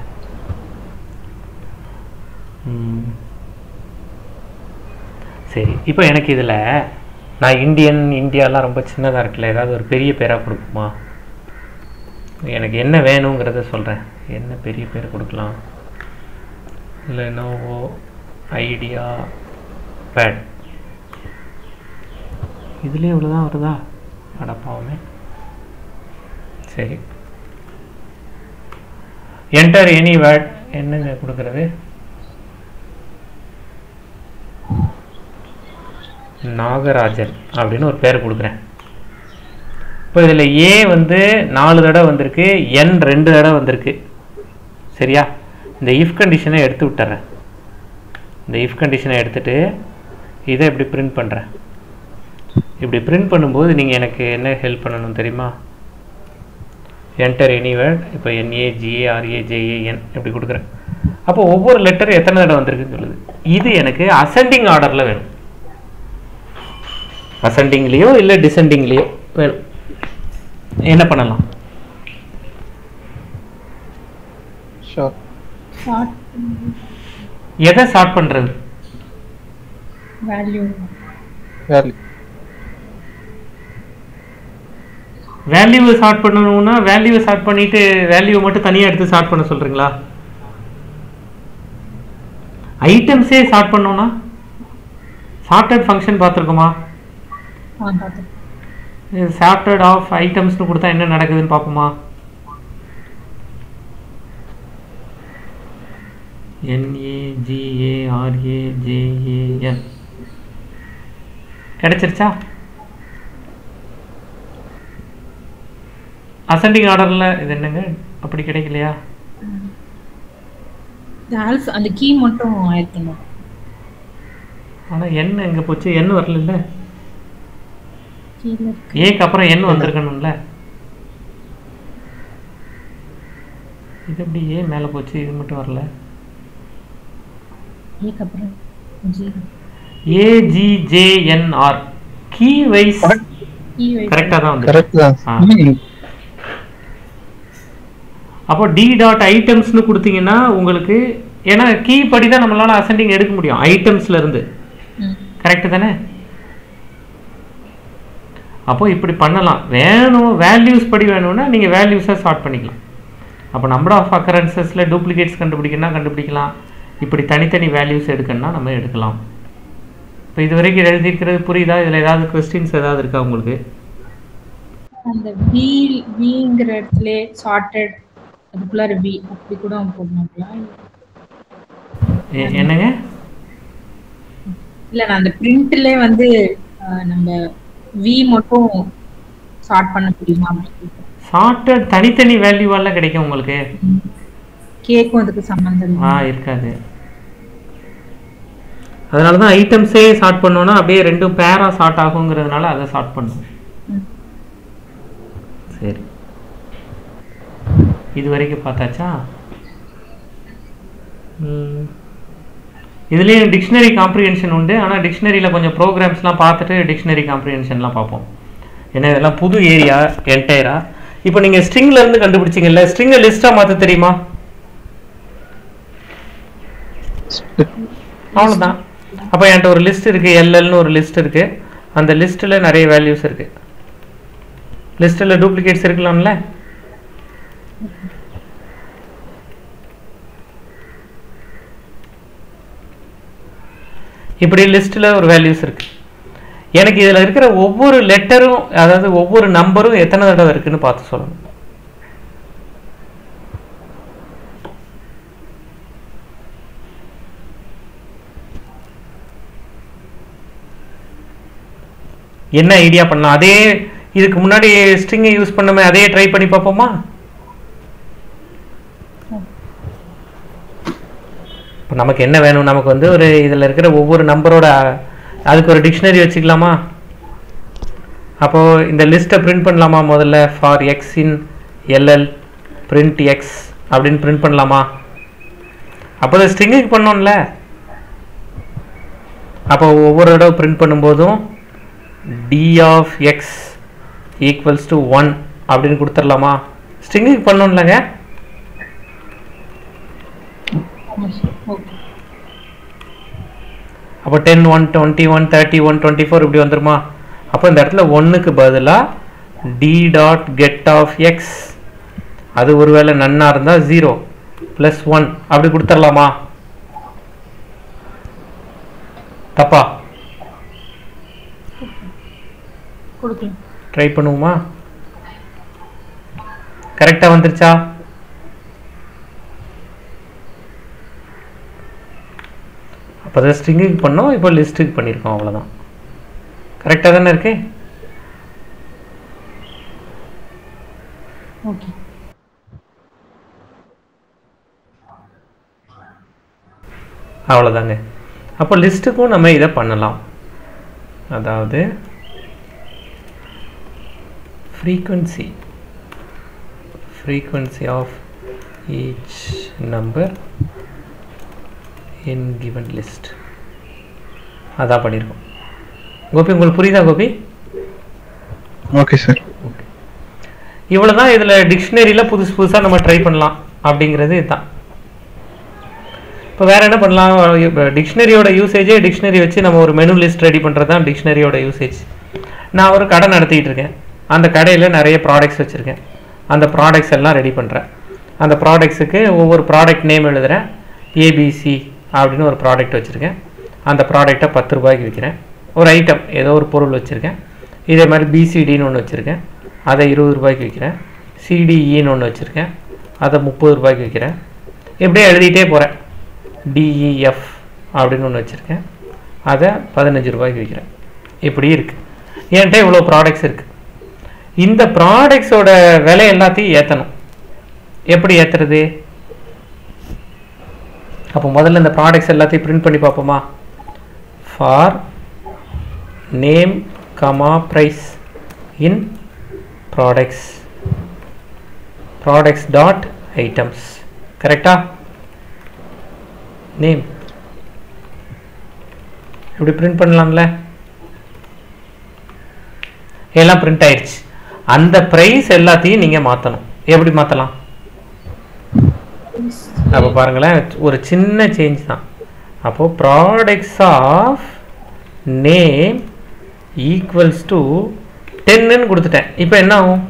சரி, இப்போ எனக்கு இதில் நான் இந்தியன் இந்தியாலாம் ரொம்ப சின்னதாக இருக்குல்ல, ஏதாவது ஒரு பெரிய பேராக கொடுக்குமா? எனக்கு என்ன வேணுங்கிறத சொல்கிறேன். என்ன பெரிய பேர் கொடுக்கலாம்? லெனோவோ ஐடியா பேட், இதுலேயே இவ்வளோதான் வருதா? அடப்பாவுமே. சரி, என்டர் எனி வேர்ட், என்னங்க கொடுக்குறது? நாகராஜன் அப்படின்னு ஒரு பேர் கொடுக்குறேன். இப்போ இதில் ஏ வந்து நாலு தடவை வந்திருக்கு, என் ரெண்டு தடவை வந்திருக்கு, சரியா? இந்த இஃப் கண்டிஷனை எடுத்து விட்டுறேன். இந்த இஃப் கண்டிஷனை எடுத்துட்டு இதை இப்படி பிரிண்ட் பண்ணுறேன். இப்படி பிரிண்ட் பண்ணும்போது நீங்கள் எனக்கு என்ன ஹெல்ப் பண்ணணும் தெரியுமா? என்டர் எனி வேர்ட், இப்போ என்ஏ ஜிஏ ஆர்ஏ ஜேஏஎன் இப்படி கொடுக்குறேன். அப்போ ஒவ்வொரு லெட்டர் எத்தனை தடவை வந்திருக்குன்னு சொல்லுது. இது எனக்கு அசெண்டிங் ஆர்டரில் வேணும், அசெண்டிங்லேயோ இல்லை டிசெண்டிங்லேயோ வேணும். என்ன பண்ணலாம்? ஷார்ட். ஷார்ட் எதை ஷார்ட் பண்றது? வேல்யூ. வேல்யூ. வேல்யூவை ஷார்ட் பண்ணணும்னா வேல்யூவை ஷார்ட் பண்ணிட்டு வேல்யூவை மட்டும் தனியாக எடுத்து ஷார்ட் பண்ண சொல்றீங்களா? ஐட்டம்ஸே ஷார்ட் பண்ணோம்னா ஷார்ட்டட் ஃபங்க்ஷன் பார்த்துருக்கோமா? ஆ பார்த்து. ஷார்ட்டட் ஆஃப் ஐட்டம்ஸ்னு கொடுத்தா என்ன நடக்குதுன்னு பார்ப்போமா? என்ஏஜிஏஆர்ஏஜேஏஎன் கிடைச்சிருச்சா? அசெண்டிங் ஆர்டரில் இது என்னங்க அப்படி கிடைக்கலையா? ஆல்ஃபா அந்த கீ மட்டும் ஆயிருக்கணும். ஆனால் என் எங்கே போச்சு? என் வரல. கீழே ஏக்கு அப்புறம் என் வந்திருக்கணும்ல. இது எப்படி ஏ மேலே போச்சு, இது மட்டும் வரல? ஏக்கு அப்புறம் G A G J N R key wise key wise கரெக்டாக தான் வந்து. கரெக்ட் தான். அப்போ டி டாட் ஐட்டம்ஸ்னு கொடுத்தீங்கன்னா உங்களுக்கு, ஏன்னா கீ படி தான் நம்மளால அசெண்டிங் எடுக்க முடியும் ஐட்டம்ஸ்ல இருந்து, கரெக்ட் தானே? அப்போ இப்படி பண்ணலாம். வேணும் வேல்யூஸ் படி வேணும்னா நீங்கள் வேல்யூஸை சார்ட் பண்ணிக்கலாம். அப்போ நம்பர் ஆஃப் அக்கரன்சஸில் டூப்ளிகேட்ஸ் கண்டுபிடிக்கணும்னா கண்டுபிடிக்கலாம், இப்படி தனித்தனி வேல்யூஸ் எடுக்கணும்னா நம்ம எடுக்கலாம். இப்போ இது வரைக்கும் எழுதியிருக்கிறது புரியுதா? இதில் ஏதாவது கொஸ்டின்ஸ் ஏதாவது இருக்கா உங்களுக்கு? அந்த வி விங்கிற இடத்துல சார்ட்டட் அதுக்குள்ளார வி அப்படி கூட போடணுங்களா? என்னங்க? இல்லை நான் அந்த பிரிண்ட்ல வந்து நம்ம வி மட்டும் சார்ட் பண்ண முடியுமா? சார்ட்டட் தனித்தனி வேல்யூவால கிடைக்கும் உங்களுக்கு. கேக்கும் அதுக்கு சம்பந்தம் ஆ இருக்காது. அதனால தான் ஐட்டம்ஸே சார்ட் பண்ணோம்னா அப்படியே ரெண்டும் பேரா சார்ட் ஆகுங்கிறதுனால அதை சார்ட் பண்ணுவோம். சரி, இது வரைக்கும் பார்த்தாச்சா? இதுலேயும் டிக்ஷனரி காம்ப்ரிஹென்ஷன் உண்டு. ஆனால் டிக்ஷனரியில் கொஞ்சம் ப்ரோக்ராம்ஸ்லாம் பார்த்துட்டு டிக்ஷனரி காம்ப்ரிஹென்ஷன்லாம் பார்ப்போம். ஏன்னா இதெல்லாம் புது ஏரியா என்டையரா. இப்போ நீங்கள் ஸ்ட்ரிங்ல இருந்து கண்டுபிடிச்சிங்கல்ல, ஸ்ட்ரிங்கை லிஸ்ட்டாக மாற்ற தெரியுமா? அவ்வளோதான். அப்போ என்கிட்ட ஒரு லிஸ்ட் இருக்குது, எல்எல்னு ஒரு லிஸ்ட் இருக்குது. அந்த லிஸ்ட்டில் நிறைய வேல்யூஸ் இருக்குது. லிஸ்ட்டில் டூப்ளிகேட்ஸ் இருக்கலாம்ல? இப்படி லிஸ்ட்டில் ஒரு வேல்யூஸ் இருக்குது. எனக்கு இதில் இருக்கிற ஒவ்வொரு லெட்டரும், அதாவது ஒவ்வொரு நம்பரும் எத்தனை தடவை இருக்குன்னு பார்த்து சொல்லணும். என்ன ஐடியா பண்ணலாம்? அதே இதுக்கு முன்னாடி ஸ்ட்ரிங்கை யூஸ் பண்ணமே அதே ட்ரை பண்ணி பார்ப்போமா? இப்போ நமக்கு என்ன வேணும்? நமக்கு வந்து ஒரு இதில் இருக்கிற ஒவ்வொரு நம்பரோட அதுக்கு ஒரு டிக்ஷனரி வச்சுக்கலாமா? அப்போது இந்த லிஸ்ட்டை பிரிண்ட் பண்ணலாமா? முதல்ல for x in LL print x அப்படின்னு பிரிண்ட் பண்ணலாமா? அப்போ அதை ஸ்ட்ரிங்குக்கு பண்ணோம்ல. அப்போ ஒவ்வொரு தடவை பிரிண்ட் பண்ணும்போதும் d of x equals to one அப்படின்னு கொடுத்துடலாமா? ஸ்ட்ரிங்குக்கு பண்ணோம்லங்க. அப்போ ten one twenty one thirty one twenty four இப்படி வந்துருமா? அப்போ இந்த இடத்துல ஒன்றுக்கு பதிலாக d dot get of x, அது ஒருவேளை நன்னா இருந்தால் ஜீரோ ப்ளஸ் ஒன் அப்படி கொடுத்துடலாமா? தப்பா? ட்ரை பண்ணுவோமா? கரெக்டாக வந்துருச்சா? அப்போ அதை ஸ்ட்ரிங்குக்கு பண்ணோம், இப்போ லிஸ்ட்டுக்கு பண்ணியிருக்கோம், அவ்வளோதான். கரெக்டாக தானே இருக்கு? ஓகே. அவ்வளோதாங்க. அப்போ லிஸ்ட்டுக்கும் நம்ம இதை பண்ணலாம். அதாவது frequency frequency of each number in given list அதான் பண்ணியிருக்கோம். கோபி உங்களுக்கு புரியுதா கோபி? Okay sir. ஓகே, இவ்வளோ தான். இதில் டிக்ஷனரியில் புதுசு புதுசாக நம்ம ட்ரை பண்ணலாம் அப்படிங்கிறது இதுதான். இப்போ வேறு என்ன பண்ணலாம்? டிக்ஷனரியோட யூசேஜே டிக்ஷனரி வச்சு நம்ம ஒரு மெனு லிஸ்ட் ரெடி பண்ணுறது தான் டிக்ஷனரியோட யூசேஜ். நான் ஒரு கடை நடத்திக்கிட்டு இருக்கேன். அந்த கடையில் நிறைய ப்ராடக்ட்ஸ் வச்சுருக்கேன். அந்த ப்ராடக்ட்ஸ் எல்லாம் ரெடி பண்ணுறேன். அந்த ப்ராடக்ட்ஸுக்கு ஒவ்வொரு ப்ராடக்ட் நேம் எழுதுகிறேன். ஏபிசி அப்படின்னு ஒரு ப்ராடக்ட் வச்சுருக்கேன். அந்த ப்ராடக்டை பத்து ரூபாய்க்கு விற்கிறேன். ஒரு ஐட்டம் ஏதோ ஒரு பொருள் வச்சுருக்கேன். இதே மாதிரி பிசிடின்னு ஒன்று வச்சுருக்கேன், அதை இருபது ரூபாய்க்கு விற்கிறேன். சிடிஇன்னு ஒன்று வச்சுருக்கேன், அதை முப்பது ரூபாய்க்கு விற்கிறேன். இப்படியே எழுதிட்டே போகிறேன். டிஇஎஃப் அப்படின்னு ஒன்று வச்சுருக்கேன், அதை பதினஞ்சு ரூபாய்க்கு விற்கிறேன். இப்படி இருக்குது. என்கிட்ட இவ்வளோ ப்ராடக்ட்ஸ் இருக்குது. இந்த ப்ராடக்ட்ஸோட விலை எல்லாத்தையும் ஏற்றணும். எப்படி ஏற்றுறது? அப்போ முதல்ல இந்த ப்ராடக்ட்ஸ் எல்லாத்தையும் பிரிண்ட் பண்ணி பார்ப்போமா? For name comma price in products products dot items. கரெக்டா? நேம் இப்படி பிரிண்ட் பண்ணலாம்ல. எல்லாம் பிரிண்ட் ஆயிடுச்சு. அந்த ப்ரைஸ் எல்லாத்தையும் நீங்கள் மாற்றணும். எப்படி மாற்றலாம்? அப்போ பாருங்களேன், ஒரு சின்ன சேஞ்ச் தான். அப்போது products of name equals to டென்னு கொடுத்துட்டேன். இப்போ என்ன ஆகும்?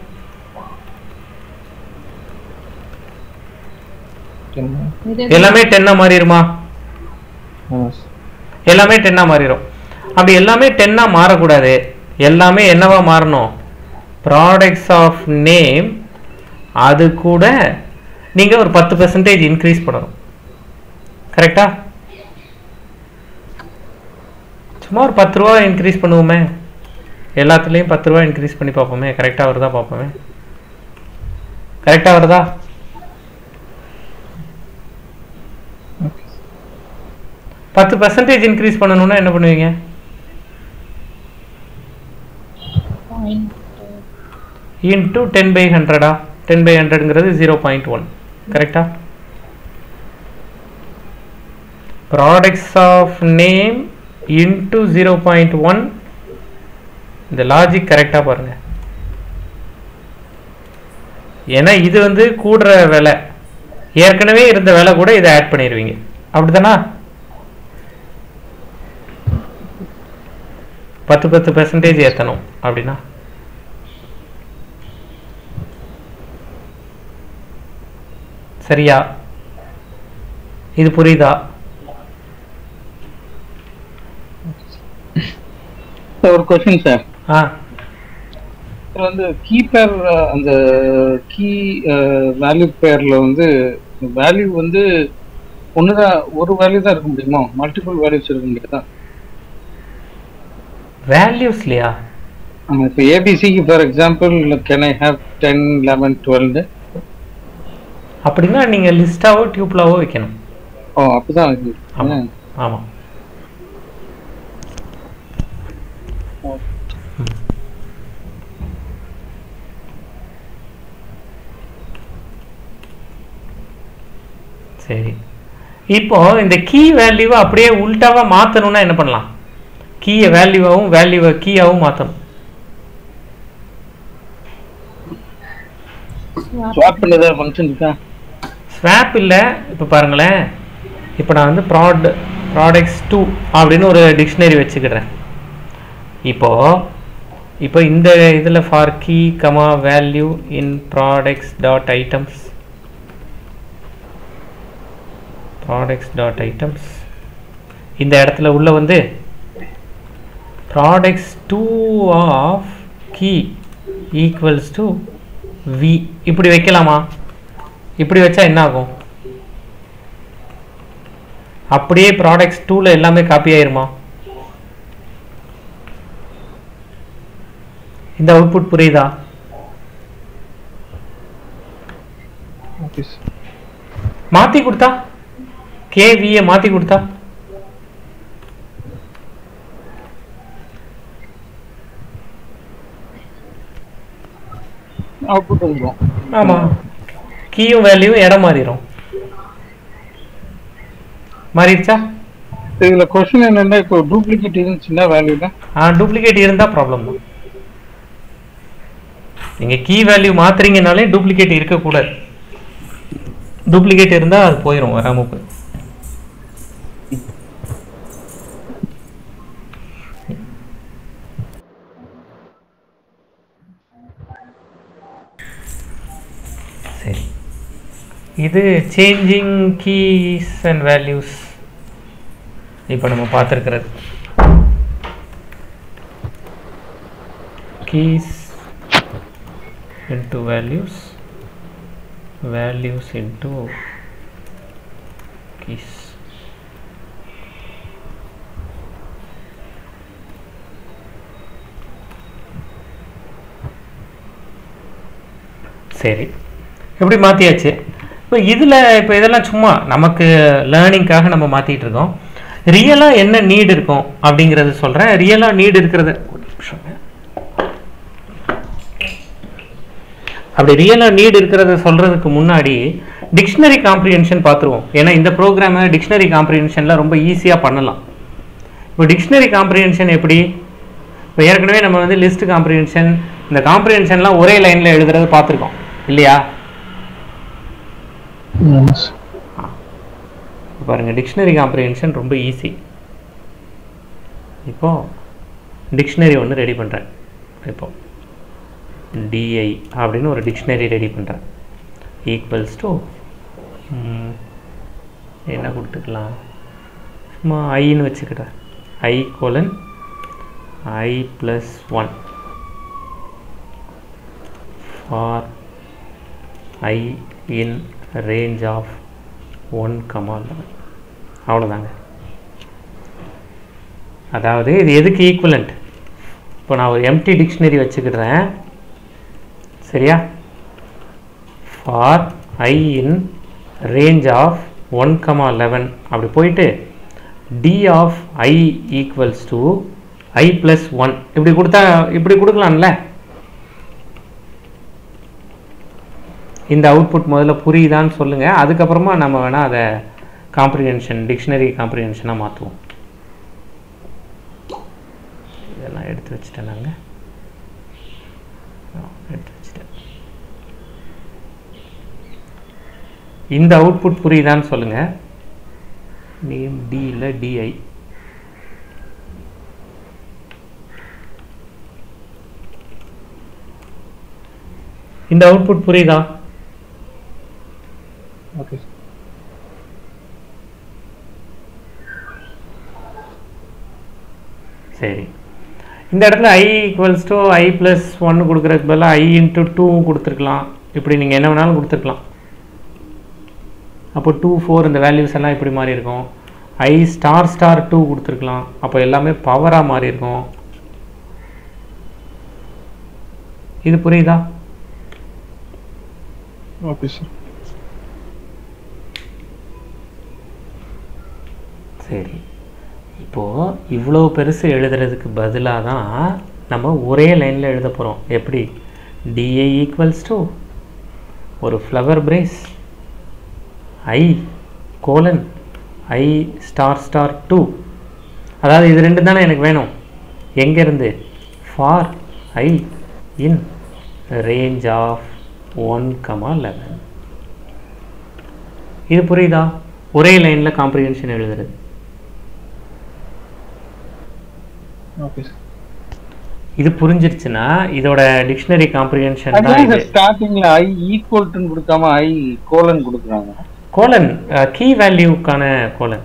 எல்லாமே டென்னா மாறிடுமா? எல்லாமே டென்னா மாறிடும். அப்படி எல்லாமே டென்னா மாறக்கூடாது. எல்லாமே என்னவா மாறணும்? ப்ராடக்ட்ஸ் ஆஃப் நேம் அது கூட நீங்க ஒரு பத்து பெர்சன்டேஜ் இன்க்ரீஸ் பண்ணணும். கரெக்டா? சும்மா ஒரு பத்து ரூபா இன்க்ரீஸ் பண்ணுவோமே, எல்லாத்துலேயும் பத்து ரூபா இன்க்ரீஸ் பண்ணி பார்ப்போமே. கரெக்டாக வருதா பார்ப்போமே. கரெக்டாக வருதா? பத்து பெர்சன்டேஜ் இன்க்ரீஸ் பண்ணணும்னா என்ன பண்ணுவீங்க? இன்டூ டென் பை ஹண்ட்ரடா? டென் பை ஹண்ட்ரட்ங்கிறது ஜீரோ பாயிண்ட் ஒன். கரெக்டா? Products of name into zero point one. இந்த லாஜிக் கரெக்டாக பாருங்க. ஏன்னா இது வந்து கூடுற விலை, ஏற்கனவே இருந்த விலை கூட இதை ஆட் பண்ணிடுவீங்க. அப்படிதானா? பத்து பத்து பெர்சன்டேஜ் ஏற்றணும் அப்படின்னா சரியா? இது புரியுதா? ஒரு கொஸ்டின் சார். ஆ வந்து கீ பேர், அந்த கீ வேல்யூ பேர்ல வந்து வேல்யூ வந்து ஒண்ணுதான், ஒரு வேல்யூ தான் இருக்க முடியுமா? மல்டிபிள் வேல்யூஸ் இருக்க முடியாதா? வேல்யூஸ்லையா? ஆமா. இப்போ ஏபிசிக்கு for example can I have ten eleven twelve? அப்படின்னா நீங்கள் லிஸ்டாவோ டியூப்லாவோ வைக்கணும். ஓ அப்படிதான். ஆமாம் ஆமாம். சரி, இப்போ இந்த கீ வேல்யூவை அப்படியே உல்டாவா மாற்றணும்னா என்ன பண்ணலாம்? கீயை வேல்யூவாகவும் வேல்யூவை கீயாகவும் மாற்றணும். ஸ்வாப் பண்ணதா ஃபங்க்ஷன் இருக்கா? ஸ்வாப் இல்லை. இப்போ பாருங்களேன், இப்போ நான் வந்து ப்ராட் ப்ராடக்ட்ஸ் டூ அப்படின்னு ஒரு டிக்ஷனரி வச்சுக்கிறேன். இப்போ இப்போ இந்த இதில் for key comma value in products dot items products dot items இந்த இடத்துல உள்ள வந்து products two of key equals to V இப்படி வைக்கலாமா? இப்படி வச்சா என்ன ஆகும்? அப்படியே ப்ராடக்ட்ஸ் டூவில் எல்லாமே காப்பி ஆயிருமா? இந்த அவுட்புட் புரியுதா? மாற்றி கொடுத்தா கேவியை மாற்றி கொடுத்தா அவுட்புட் வந்துரும். ஆமா, கீயும் வேல்யூவும் இடம் மாறிடும். மாறிடுச்சா? இதுல क्वेश्चन என்னன்னா, இப்போ டூப்ளிகேட் இருந்துச்சுன்னா வேல்யூல ஆ டூப்ளிகேட் இருந்தா ப்ராப்ளம் தான். நீங்க கீ வேல்யூ மாத்துறீங்கனாலே டூப்ளிகேட் இருக்க கூடாது. டூப்ளிகேட் இருந்தா அது போயிடும், வராம போய். சரி, இது சேஞ்சிங் கீஸ் அண்ட் வேல்யூஸ் இப்போ நம்ம பார்த்துருக்கிறது. Keys into values, values into keys. சரி, எப்படி மாற்றியாச்சு. இப்போ இதில் இப்போ இதெல்லாம் சும்மா நமக்கு லேர்னிங்காக நம்ம மாற்றிட்டு இருக்கோம். ரியலாக என்ன நீடு இருக்கும் அப்படிங்கிறது சொல்கிறேன். ரியலாக நீடு இருக்கிறது அப்படி ரியலாக நீடு இருக்கிறத சொல்கிறதுக்கு முன்னாடி டிக்ஷனரி காம்ப்ரிஹென்ஷன் பார்த்துருவோம். ஏன்னா இந்த ப்ரோக்ராமை டிக்ஷனரி காம்ப்ரிஹென்ஷனில் ரொம்ப ஈஸியாக பண்ணலாம். இப்போ டிக்ஷனரி காம்ப்ரிஹென்ஷன் எப்படி? இப்போ ஏற்கனவே நம்ம வந்து லிஸ்ட் காம்ப்ரிஹென்ஷன், இந்த காம்ப்ரிஹென்ஷன்லாம் ஒரே லைனில் எழுதுறது பார்த்துருக்கோம் இல்லையா? பாருங்கள் டிக்ஷனரி காம்ப்ரிஹென்ஷன் ரொம்ப ஈஸி. இப்போது டிக்ஷனரி ஒன்று ரெடி பண்ணுறேன். இப்போது டிஐ அப்படின்னு ஒரு டிக்ஷனரி ரெடி பண்ணுறேன். ஈக்குவல்ஸ் டு என்ன கொடுத்துக்கலாம், சும்மா ஐன்னு வச்சுக்கிட்டேன். I colon I plus one for I in range of one comma eleven. அவ்வளோதாங்க. அதாவது இது எதுக்கு ஈக்குவலண்ட், இப்போ நான் ஒரு எம்டி டிக்ஷனரி வச்சுக்கிடுறேன் சரியா, for I in range of one comma eleven அப்படி போயிட்டு D of I equals to I plus one இப்படி கொடுத்தா இப்படி கொடுக்கலாம்ல. இந்த அவுட்புட் முதல்ல புரியுதான்னு சொல்லுங்கள், அதுக்கப்புறமா நம்ம வேணால் அதை காம்ப்ரிஹென்ஷன் டிக்ஷனரி காம்ப்ரிஹென்ஷனாக மாற்றுவோம். இதெல்லாம் எடுத்து வச்சுட்டேன், நாங்கள் எடுத்து வச்சுட்டேன். இந்த அவுட்புட் புரியுதான்னு சொல்லுங்கள். நேம் டி இல்லை டிஐ. இந்த அவுட்புட் புரியுதா? ஓகே. சரி, இந்த இடத்துல I equals to I plus ஒன்று கொடுக்குறதுக்கு பதிலாக ஐ இன்ட்டு டூவும் கொடுத்துருக்கலாம். இப்படி நீங்கள் என்ன வேணாலும் கொடுத்துருக்கலாம். அப்போ டூ ஃபோர் இந்த வேல்யூஸ் எல்லாம் இப்படி மாறி இருக்கும். ஐ ஸ்டார் ஸ்டார் டூ கொடுத்துருக்கலாம். அப்போ எல்லாமே பவராக மாறி இருக்கும். இது புரியுதா? Okay sir. சரி, இப்போது இவ்வளோ பெருசு எழுதுறதுக்கு பதிலாக தான் நம்ம ஒரே லைனில் எழுத போகிறோம். எப்படி? டிஏ ஈக்குவல்ஸ் டு ஒரு flower brace I colon I star star two. அதாவது இது ரெண்டு தானே எனக்கு வேணும். எங்கேருந்து? For I in range of one comma eleven. இது புரியுதா? ஒரே லைனில் காம்ப்ரிஹென்ஷன் எழுதுறது. Okay sir. இது புரிஞ்சிருச்சுன்னா இதோட டிக்ஷனரி காம்ப்ரிஹென்ஷன் தான் இது. ஸ்டார்டிங்ல ஐ ஈக்குவல் டு கொடுக்காம ஐ கோலன் கொடுக்குறாங்க. கோலன் கீ வேல்யூக்கான கோலன்.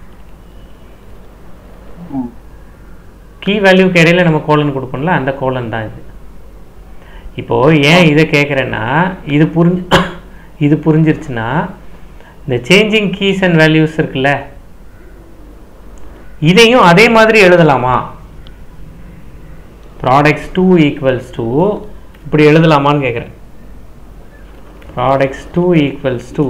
கீ வேல்யூக்கு இடையில நம்ம கோலன் கொடுப்போம்ல, அந்த கோலன் தான் இது. இப்போ ஏன் இதை கேட்குறேன்னா, இது புரிஞ்சு இது புரிஞ்சிருச்சுன்னா இந்த சேஞ்சிங் கீஸ் அண்ட் வேல்யூஸ் இருக்குல்ல, இதையும் அதே மாதிரி எழுதலாமா? ப்ராடக்ட்ஸ் டூ ஈக்குவல்ஸ் டூ இப்படி எழுதலாமான்னு கேட்குறேன். Products two equals to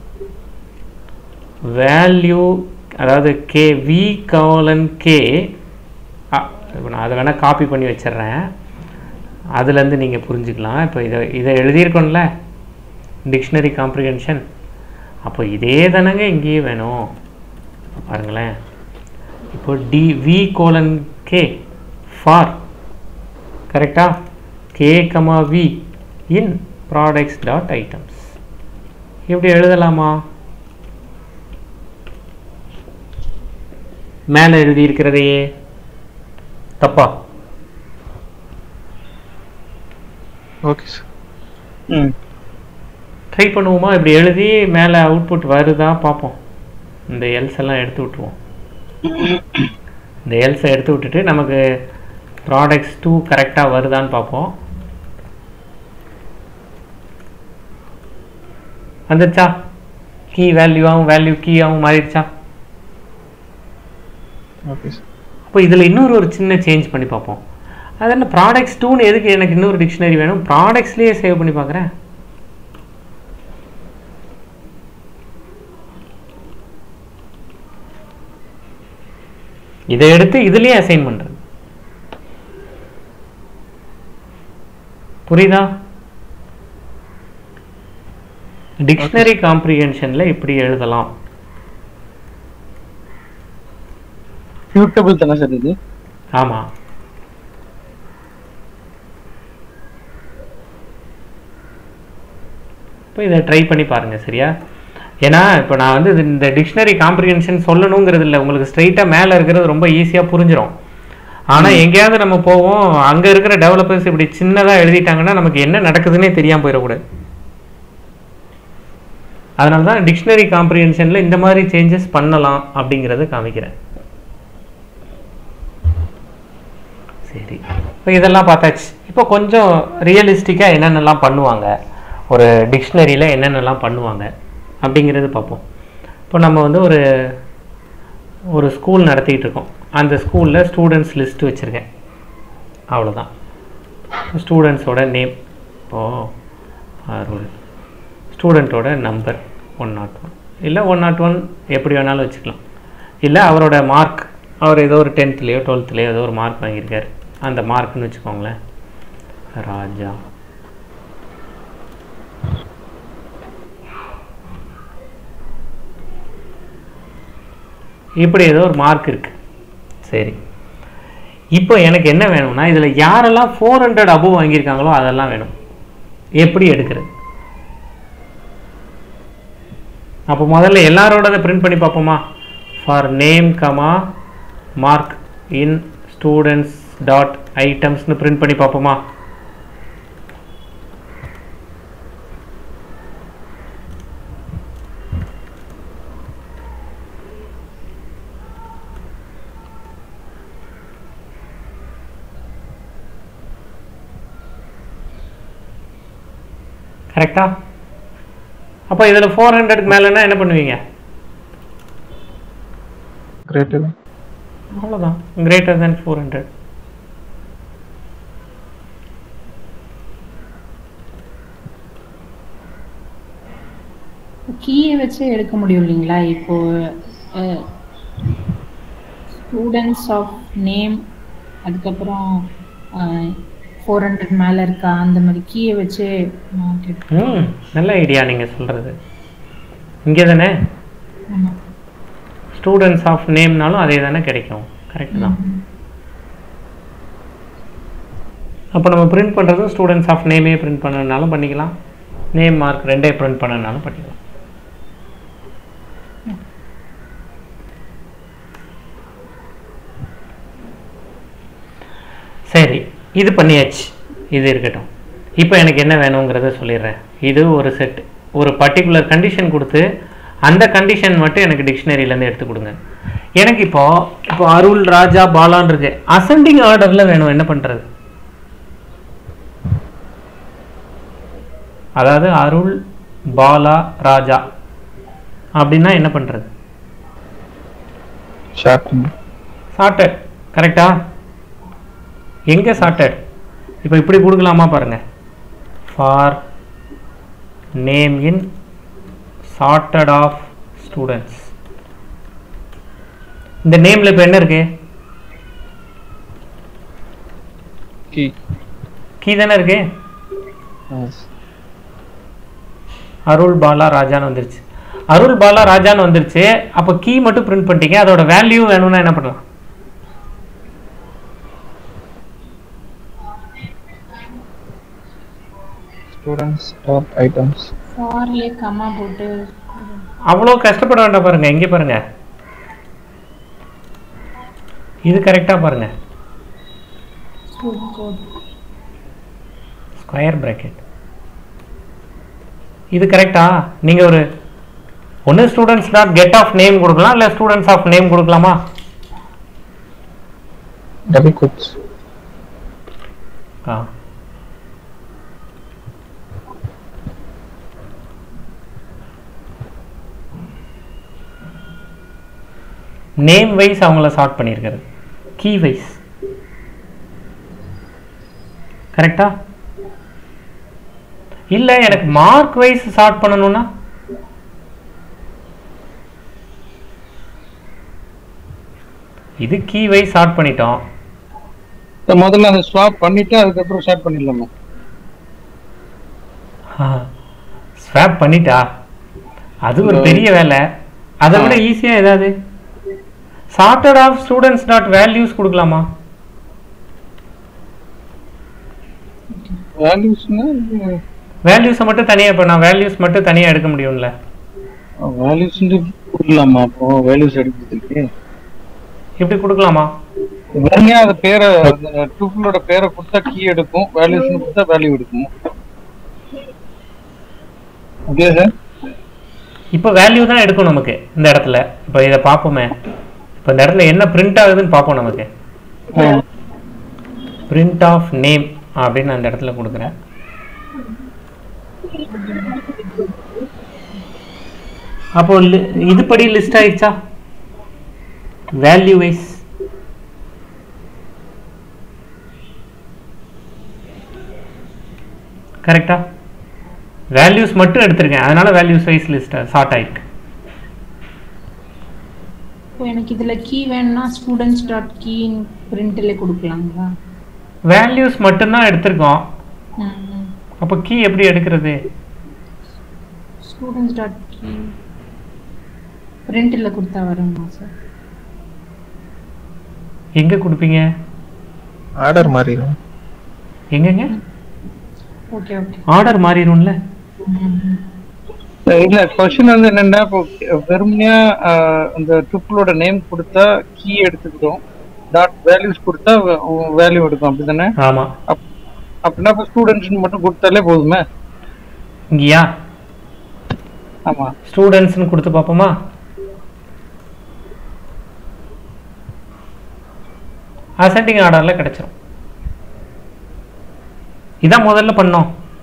value, அதாவது கே வி கோலன் கே. இப்போ நான் அதை வேணால் காப்பி பண்ணி வச்சிட்றேன், அதுலேருந்து நீங்கள் புரிஞ்சுக்கலாம். இப்போ இதை இதை எழுதியிருக்கோம்ல டிக்ஷனரி காம்ப்ரிஹென்ஷன், அப்போ இதே தானங்க இங்கேயே வேணும். பாருங்களேன், இப்போ D V colon K for கரெக்டா K comma we in products dot items இப்படி எழுதலாமா? மேலே எழுதி இருக்கிறதையே தப்பா? Okay sir. ம் ட்ரை பண்ணுவோமா? இப்படி எழுதி மேலே அவுட்புட் வருதா பார்ப்போம். இந்த எல்ஸ் எல்லாம் எடுத்து விட்டுருவோம். இந்த எல்ஸை எடுத்து விட்டுட்டு நமக்கு ப்ராடக்ட்ஸ் டூ கரெக்டாக வருதான்னு பார்ப்போம். வந்துருச்சா? கீ வேல்யூவாகவும் வேல்யூ கீயாகவும் மாறிடுச்சா? Okay sir. அப்போ இதில் இன்னொரு ஒரு சின்ன சேஞ்ச் பண்ணி பார்ப்போம். அது என்ன, ப்ராடக்ட்ஸ் டூன்னு எதுக்கு எனக்கு இன்னொரு டிக்ஷனரி வேணும்? ப்ராடக்ட்ஸ்லேயே சேவ் பண்ணி பார்க்குறேன். இதை எடுத்து இதுலேயே அசைன் பண்ணுறது. புரியுதா? டிக்ஷனரி காம்ப்ரிஹென்ஷனில் இப்படி எழுதலாம். ஃபியூட்டபிள் தானே சார் இது? ஆமாம். இப்போ இதை ட்ரை பண்ணி பாருங்கள் சரியா. ஏன்னா இப்போ நான் வந்து இந்த டிக்ஷனரி காம்ப்ரிஹென்ஷன் சொல்லணுங்கிறது இல்லை, உங்களுக்கு ஸ்ட்ரெயிட்டாக மேலே இருக்கிறது ரொம்ப ஈஸியாக புரிஞ்சிடும். ஆனால் எங்கேயாவது நம்ம போவோம், அங்கே இருக்கிற டெவலப்பர்ஸ் இப்படி சின்னதாக எழுதிட்டாங்கன்னா நமக்கு என்ன நடக்குதுன்னே தெரியாமல் போயிடக்கூடாது. அதனால தான் டிக்ஷனரி காம்ப்ரிஹென்ஷனில் இந்த மாதிரி சேஞ்சஸ் பண்ணலாம் அப்படிங்கிறத காமிக்கிறேன். சரி, இப்போ இதெல்லாம் பார்த்தாச்சு. இப்போ கொஞ்சம் ரியலிஸ்டிக்காக என்னென்னலாம் பண்ணுவாங்க, ஒரு டிக்ஷனரியில் என்னென்னலாம் பண்ணுவாங்க அப்படிங்கிறது பார்ப்போம். இப்போ நம்ம வந்து ஒரு ஒரு ஸ்கூல் நடத்திக்கிட்டு இருக்கோம். அந்த ஸ்கூலில் ஸ்டூடெண்ட்ஸ் லிஸ்ட் வச்சுருக்கேன், அவ்வளோதான். ஸ்டூடெண்ட்ஸோட நேம், ஓ அருள், ஸ்டூடெண்ட்டோட நம்பர் ஒன் நாட் ஒன் இல்லை ஒன் நாட் ஒன் எப்படி வேணாலும் வச்சுக்கலாம். இல்லை அவரோட மார்க், அவர் ஏதோ ஒரு டென்த்துலேயோ டுவெல்த்துலேயோ ஏதோ ஒரு மார்க் வாங்கியிருக்காரு, அந்த மார்க்குன்னு வச்சுக்கோங்களேன், ராஜா. இப்படி ஏதோ ஒரு மார்க் இருக்குது. சரி, இப்போ எனக்கு என்ன வேணும்னா இதில் யாரெல்லாம் ஃபோர் ஹண்ட்ரட் அபோவ் வாங்கியிருக்காங்களோ அதெல்லாம் வேணும். எப்படி எடுக்கிறது? அப்போ முதல்ல எல்லாரோட பிரிண்ட் பண்ணி பார்ப்போமா. For name comma mark in students dot ஐட்டம்ஸ்னு பிரிண்ட் பண்ணி பார்ப்போமா. கரெக்டா? அப்போ இதில் ஃபோர் ஹண்ட்ரடுக்கு மேலேன்னா என்ன பண்ணுவீங்க? கிரேட்டர், அவ்வளோதான், கிரேட்டர் தேன் ஃபோர் ஹண்ட்ரட். கீயை வச்சு எடுக்க முடியும் இல்லைங்களா? இப்போ ஸ்டூடெண்ட்ஸ் ஆஃப் நேம், அதுக்கப்புறம் ஃபோர் ஹண்ட்ரட் மேலே இருக்கா, அந்த மாதிரி கீயை வச்சு. ம், நல்ல ஐடியா நீங்கள் சொல்கிறது. இங்கே தானே ஸ்டூடெண்ட்ஸ் ஆஃப் நேம்னாலும் அதே தானே கிடைக்கும். கரெக்டு தான். அப்போ நம்ம பிரிண்ட் பண்ணுறதும் ஸ்டூடெண்ட்ஸ் ஆஃப் நேமே பிரிண்ட் பண்ணனாலும் பண்ணிக்கலாம், நேம் மார்க் ரெண்டே பிரிண்ட் பண்ணனாலும் பண்ணிக்கலாம். சரி, இது பண்ணியாச்சு, இது இருக்கட்டும். இப்போ எனக்கு என்ன வேணுங்கிறத சொல்லிடுறேன். இது ஒரு செட், ஒரு பர்டிகுலர் கண்டிஷன் கொடுத்து அந்த கண்டிஷன் மட்டும் எனக்கு டிக்ஷனரியிலேருந்து எடுத்து கொடுங்க. எனக்கு இப்போ இப்போ அருள், ராஜா, பாலான் இருக்கு, அசெண்டிங் ஆர்டரில் வேணும். என்ன பண்ணுறது? அதாவது அருள், பாலா, ராஜா அப்படின்னா என்ன பண்ணுறது? சார்ட்டட். கரெக்டா? எங்கே சார்ட்டட்? இப்போ இப்படி கொடுக்கலாமா பாருங்கள். For name in sorted of students. இந்த நேமில் இப்போ என்ன இருக்கு? கீ கீ தானே இருக்கு. அருள், பாலா, ராஜான்னு வந்துருச்சு. அருள், பாலா, ராஜான்னு வந்துருச்சு. அப்போ கீ மட்டும் பிரிண்ட் பண்ணிட்டீங்க. அதோட வேல்யூ வேணும்னா என்ன பண்ணலாம்? Students dot items. ஃபார்ல கமா போட்டு அவ்வளோ கஷ்டப்பட வேண்டாம் பாருங்க. இங்கே பாருங்க, இது கரெக்டா பாருங்க. ஸ்கொயர் பிராக்கெட் இது கரெக்டா? நீங்க ஒரு ஒன்று students dot get of name கொடுக்கலாம், இல்லை ஸ்டூடெண்ட்ஸ் ஆஃப் நேம் கொடுக்கலாமா? Double quotes. ஆ, நேம் வைஸ் அவங்கள சார்ட் பண்ணியிருக்கிறது, கீ வைஸ். கரெக்டா? இல்லை எனக்கு மார்க் வைஸ் சார்ட் பண்ணணும்னா இது கீ வைஸ் சார்ட் பண்ணிட்டோம். முதல்ல அதை ஸ்வாப் பண்ணிட்டு அதுக்கப்புறம் ஸ்டார்ட் பண்ணிடலாமா? ஸ்வாப் பண்ணிட்டா அது ஒரு பெரிய வேலை. அதை விட ஈஸியா ஏதாவது sorted of students dot values கொடுக்கலாமா? வேல்யூஸ்னா வேல்யூஸை மட்டும் தனியாக, இப்போ நான் வேல்யூஸ் மட்டும் தனியாக எடுக்க முடியும்ல? வேல்யூஸ் கொடுக்கலாமா? அப்போ வேல்யூஸ் எடுக்கிறதுக்கு இப்படி கொடுக்கலாமா? வெறுமையா அந்த பேரை டூப்பிளோட பேரை கொடுத்தா கீ எடுக்கும், வேல்யூஸ் கொடுத்தா வேல்யூ எடுக்கும். Okay sir. இப்போ வேல்யூ தான் எடுக்கும் நமக்கு இந்த இடத்துல. இப்போ இதை பார்ப்போமே, இப்போ இந்த இடத்துல என்ன பிரிண்ட் ஆகுதுன்னு பார்ப்போம். நமக்கு பிரிண்ட் ஆஃப் நேம் அப்படின்னு அந்த இடத்துல கொடுக்குறேன். அப்போ இதுபடி லிஸ்ட் ஆயிடுச்சா வேல்யூ வைஸ்? கரெக்டா? வேல்யூஸ் மட்டும் எடுத்திருக்கேன், அதனால வேல்யூஸ் வைஸ் லிஸ்ட் சார்ட் ஆயிருக்கு. இப்போ எனக்கு இதுல கீ வேணும்னா ஸ்டூடண்ட்ஸ் டாட் கீ பிரிண்ட்ல கொடுக்கலாங்களா? வேல்யூஸ் மட்டும் தான் எடுத்திருக்கோம். அப்போ கீ எப்படி எடுக்கிறது? ஸ்டூடண்ட்ஸ் டாட் கீ பிரிண்ட்ல கொடுத்தா வருமா சார்? எங்க கொடுப்பீங்க? ஆர்டர் மாறிடும். எங்கங்க? ஓகே ஓகே, ஆர்டர் மாறிடும்ல. இல்ல, क्वेश्चन வந்து என்னன்னா, இப்போ வெறுமையா அந்த டுப்பிளோட நேம் கொடுத்தா கீ எடுத்துக்கிட்டோம், டாட் வேல்யூஸ் கொடுத்தா வேல்யூ எடுக்கும், அப்படிதானே? ஆமா. அப்படின்னா இப்போ ஸ்டூடெண்ட்ஸ் மட்டும் கொடுத்தாலே போதுமே. இங்கயா? ஆமா, ஸ்டூடெண்ட்ஸ்னு கொடுத்து பார்ப்போமா? அசெண்டிங் ஆர்டர்ல கிடைச்சிரும். இதான் முதல்ல பண்ணோம்.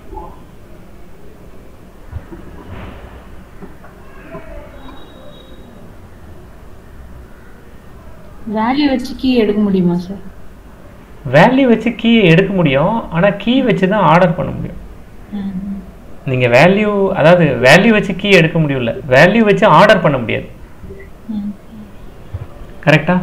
வேல்யூ வச்சு கீ எடுக்க முடியுமா சார்? வேல்யூ வச்சு கீ எடுக்க முடியும், ஆனா கீ வச்சு தான் ஆர்டர் பண்ண முடியும். நீங்க வேல்யூ, அதாவது வேல்யூ வச்சு கீ எடுக்க முடியல, வேல்யூ வச்சு ஆர்டர் பண்ண முடியாது. கரெக்டா?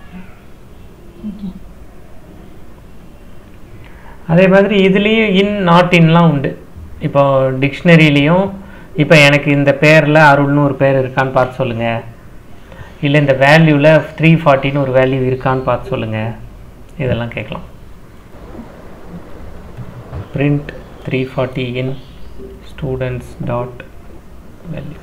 அதே மாதிரி இதுலேயும் இன் நாட் இன்லாம் உண்டு. இப்போ டிக்ஷனரிலையும் இப்போ எனக்கு இந்த பேரில் அருள்னு ஒரு பேர் இருக்கான்னு பார்த்து சொல்லுங்கள், இல்லை இந்த வேல்யூவில் த்ரீ ஃபார்ட்டின்னு ஒரு வேல்யூ இருக்கான்னு பார்த்து சொல்லுங்கள், இதெல்லாம் கேட்கலாம். Print three forty in students dot values.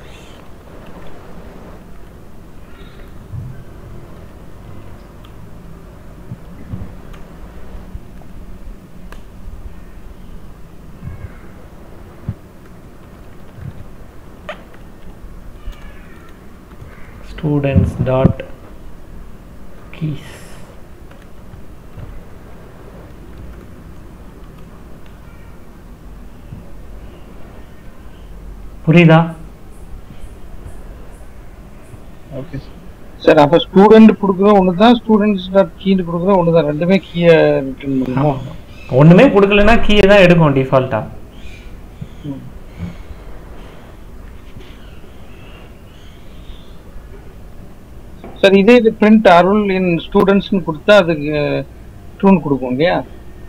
students dot keys. புரியுதா? Okay sir. அப்ப ஸ்டூடெண்ட் கொடுக்குறது ஒண்ணுதான், ஸ்டூடெண்ட்ஸ் டாட் கீன்னு கொடுக்குறது ஒண்ணுதான், ரெண்டுமே கீயை ரிட்டர்ன் பண்ணுமா? ஒண்ணுமே கொடுக்கலன்னா கீயை தான் எடுக்கும் டிஃபால்ட்டா. சார், இதே இது பிரிண்ட் அருள் இன் ஸ்டூடெண்ட்ஸ்னு கொடுத்தா அதுக்கு ட்ரூன் கொடுக்கும் இல்லையா?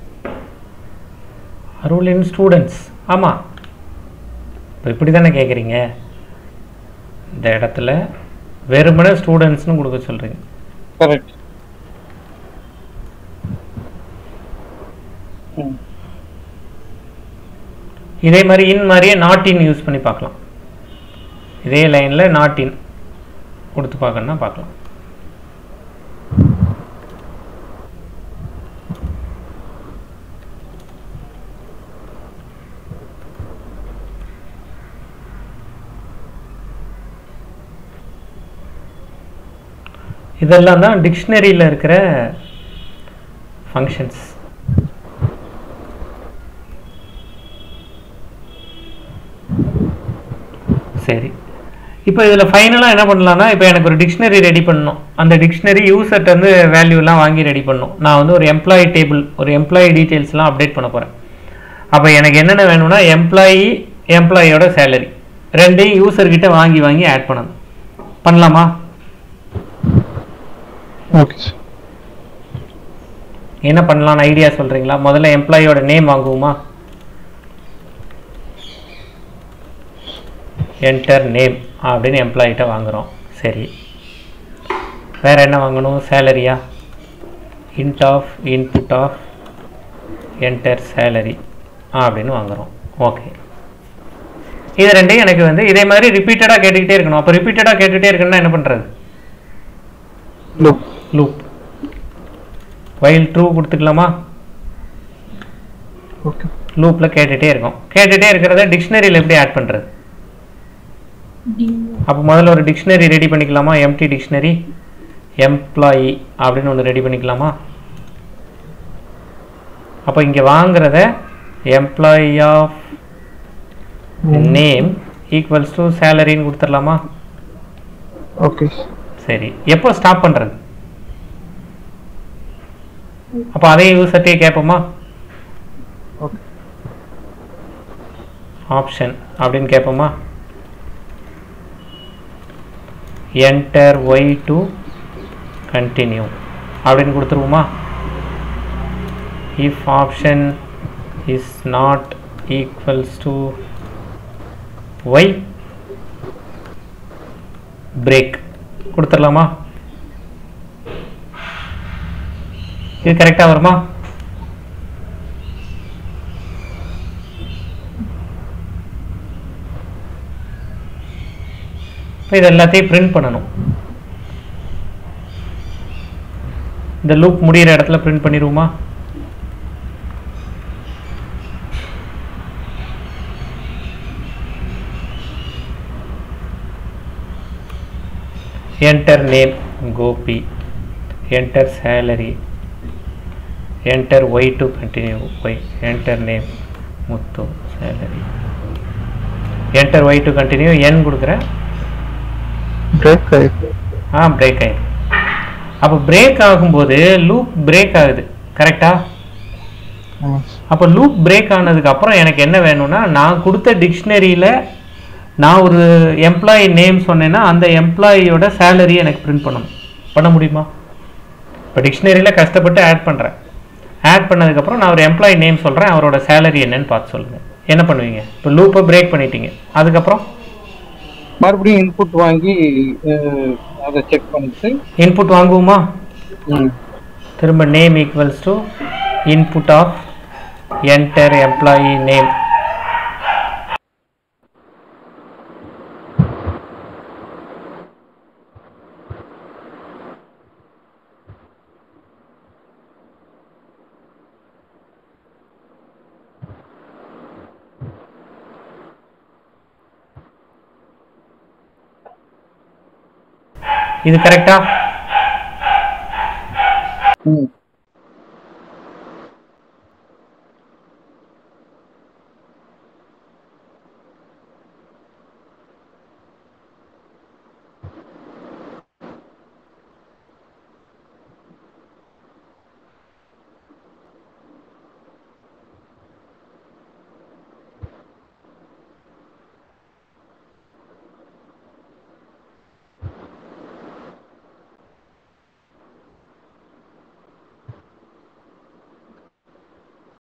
அருள் இன் ஸ்டூடெண்ட்ஸ், ஆமாம். இப்போ இப்படி தானே கேட்குறீங்க, இந்த இடத்துல வெறுமனே ஸ்டூடெண்ட்ஸ்னு கொடுக்க சொல்கிறீங்க. கரெக்ட். இதே மாதிரி இன் மாதிரியே நாட் இன் யூஸ் பண்ணி பார்க்கலாம். இதே லைனில் நாட் இன் கொடுத்து பார்க்கணும்னா பார்க்கலாம். இதெல்லாம் தான் டிக்ஷனரியில் இருக்கிற ஃபங்க்ஷன்ஸ். சரி, இப்போ இதில் ஃபைனலாக என்ன பண்ணலான்னா, இப்போ எனக்கு ஒரு டிக்ஷனரி ரெடி பண்ணணும். அந்த டிக்ஷனரி யூசர்ட்ட வந்து வேல்யூலாம் வாங்கி ரெடி பண்ணணும். நான் வந்து ஒரு எம்ப்ளாயி டேபிள், ஒரு எம்ப்ளாயி டீட்டெயில்ஸ்லாம் அப்டேட் பண்ண போகிறேன். அப்போ எனக்கு என்னென்ன வேணும்னா, எம்ப்ளாயி, எம்ப்ளாயியோட சேலரி ரெண்டையும் யூசர்கிட்ட வாங்கி வாங்கி ஆட் பண்ணணும். பண்ணலாமா? ஓகே. என்ன பண்ணலாம்னு ஐடியா சொல்கிறீங்களா? முதல்ல எம்ப்ளாயியோட நேம் வாங்குவோமா? என்டர் நேம் அப்படின்னு எம்ப்ளாயிட்ட வாங்குகிறோம். சரி, வேறு என்ன வாங்கணும்? சேலரியா? Int of input of enter salary அப்படின்னு வாங்குகிறோம். ஓகே, இது ரெண்டையும் எனக்கு வந்து இதே மாதிரி ரிப்பீட்டடாக கேட்டுக்கிட்டே இருக்கணும். அப்போ ரிப்பீட்டடாக கேட்டுகிட்டே இருக்கணும்னா என்ன பண்ணுறது? லூப் லூப் வைல் ட்ரூ கொடுத்துக்கலாமா? ஓகே. லூப்பில் கேட்டுகிட்டே இருக்கும். கேட்டுகிட்டே இருக்கிறத டிக்ஷனரியில் எப்படி ஆட் பண்ணுறது? அப்போ முதல்ல ஒரு டிக்ஷனரி ரெடி பண்ணிக்கலாமா? எம்டி டிக்ஷனரி எம்ப்ளாயி அப்படின்னு ஒன்று ரெடி பண்ணிக்கலாமா? அப்போ இங்கே வாங்குறத employee of name equals to சேலரின்னு கொடுத்துடலாமா? ஓகே. சரி, எப்போ ஸ்டாப் பண்ணுறது? அப்போ அதே யூசர்ட்டே கேட்போமா? ஓகே. ஆப்ஷன் அப்படின்னு கேட்போமா? என்டர் ஒய் டு கண்டினியூ அப்படின்னு கொடுத்துருவோமா? If option is not equals to Y break கொடுத்துடலாமா? இது கரெக்டாக வருமா? இப்போ இது எல்லாத்தையும் பிரிண்ட் பண்ணணும். இந்த லூப் முடிகிற இடத்துல பிரிண்ட் பண்ணிடுவோமா? enter name Gopi, enter salary, enter y to continue y, enter name Muthu, salary, enter y to continue n கொடுக்குறேன். பிரேக் ஆயிடுது. ஆ பிரேக் ஆயிடுது. அப்போ பிரேக் ஆகும்போது லூப் பிரேக் ஆகுது கரெக்டா? அப்போ லூப் பிரேக் ஆனதுக்கு அப்புறம் எனக்கு என்ன வேணும்னா, நான் கொடுத்த டிக்ஷனரியில் நான் ஒரு எம்ப்ளாயி நேம் சொன்னேன்னா அந்த எம்ப்ளாயியோட சேலரி எனக்கு பிரிண்ட் பண்ணணும். பண்ண முடியுமா? இப்போ டிக்ஷனரியில் கஷ்டப்பட்டு ஆட் பண்ணுறேன். ஆட் பண்ணதுக்கப்புறம் நான் ஒரு எம்ப்ளாயி நேம் சொல்கிறேன், அவரோட சேலரி என்னன்னு பார்த்து சொல்லுங்கள். என்ன பண்ணுவீங்க? இப்போ லூப்பை பிரேக் பண்ணிட்டீங்க, அதுக்கப்புறம் மறுபடியும் இன்புட் வாங்கி அதை செக் பண்ணிட்டு இன்புட் வாங்குவோமா? திரும்ப name equals to input of enter employee name. இது கரெக்டா?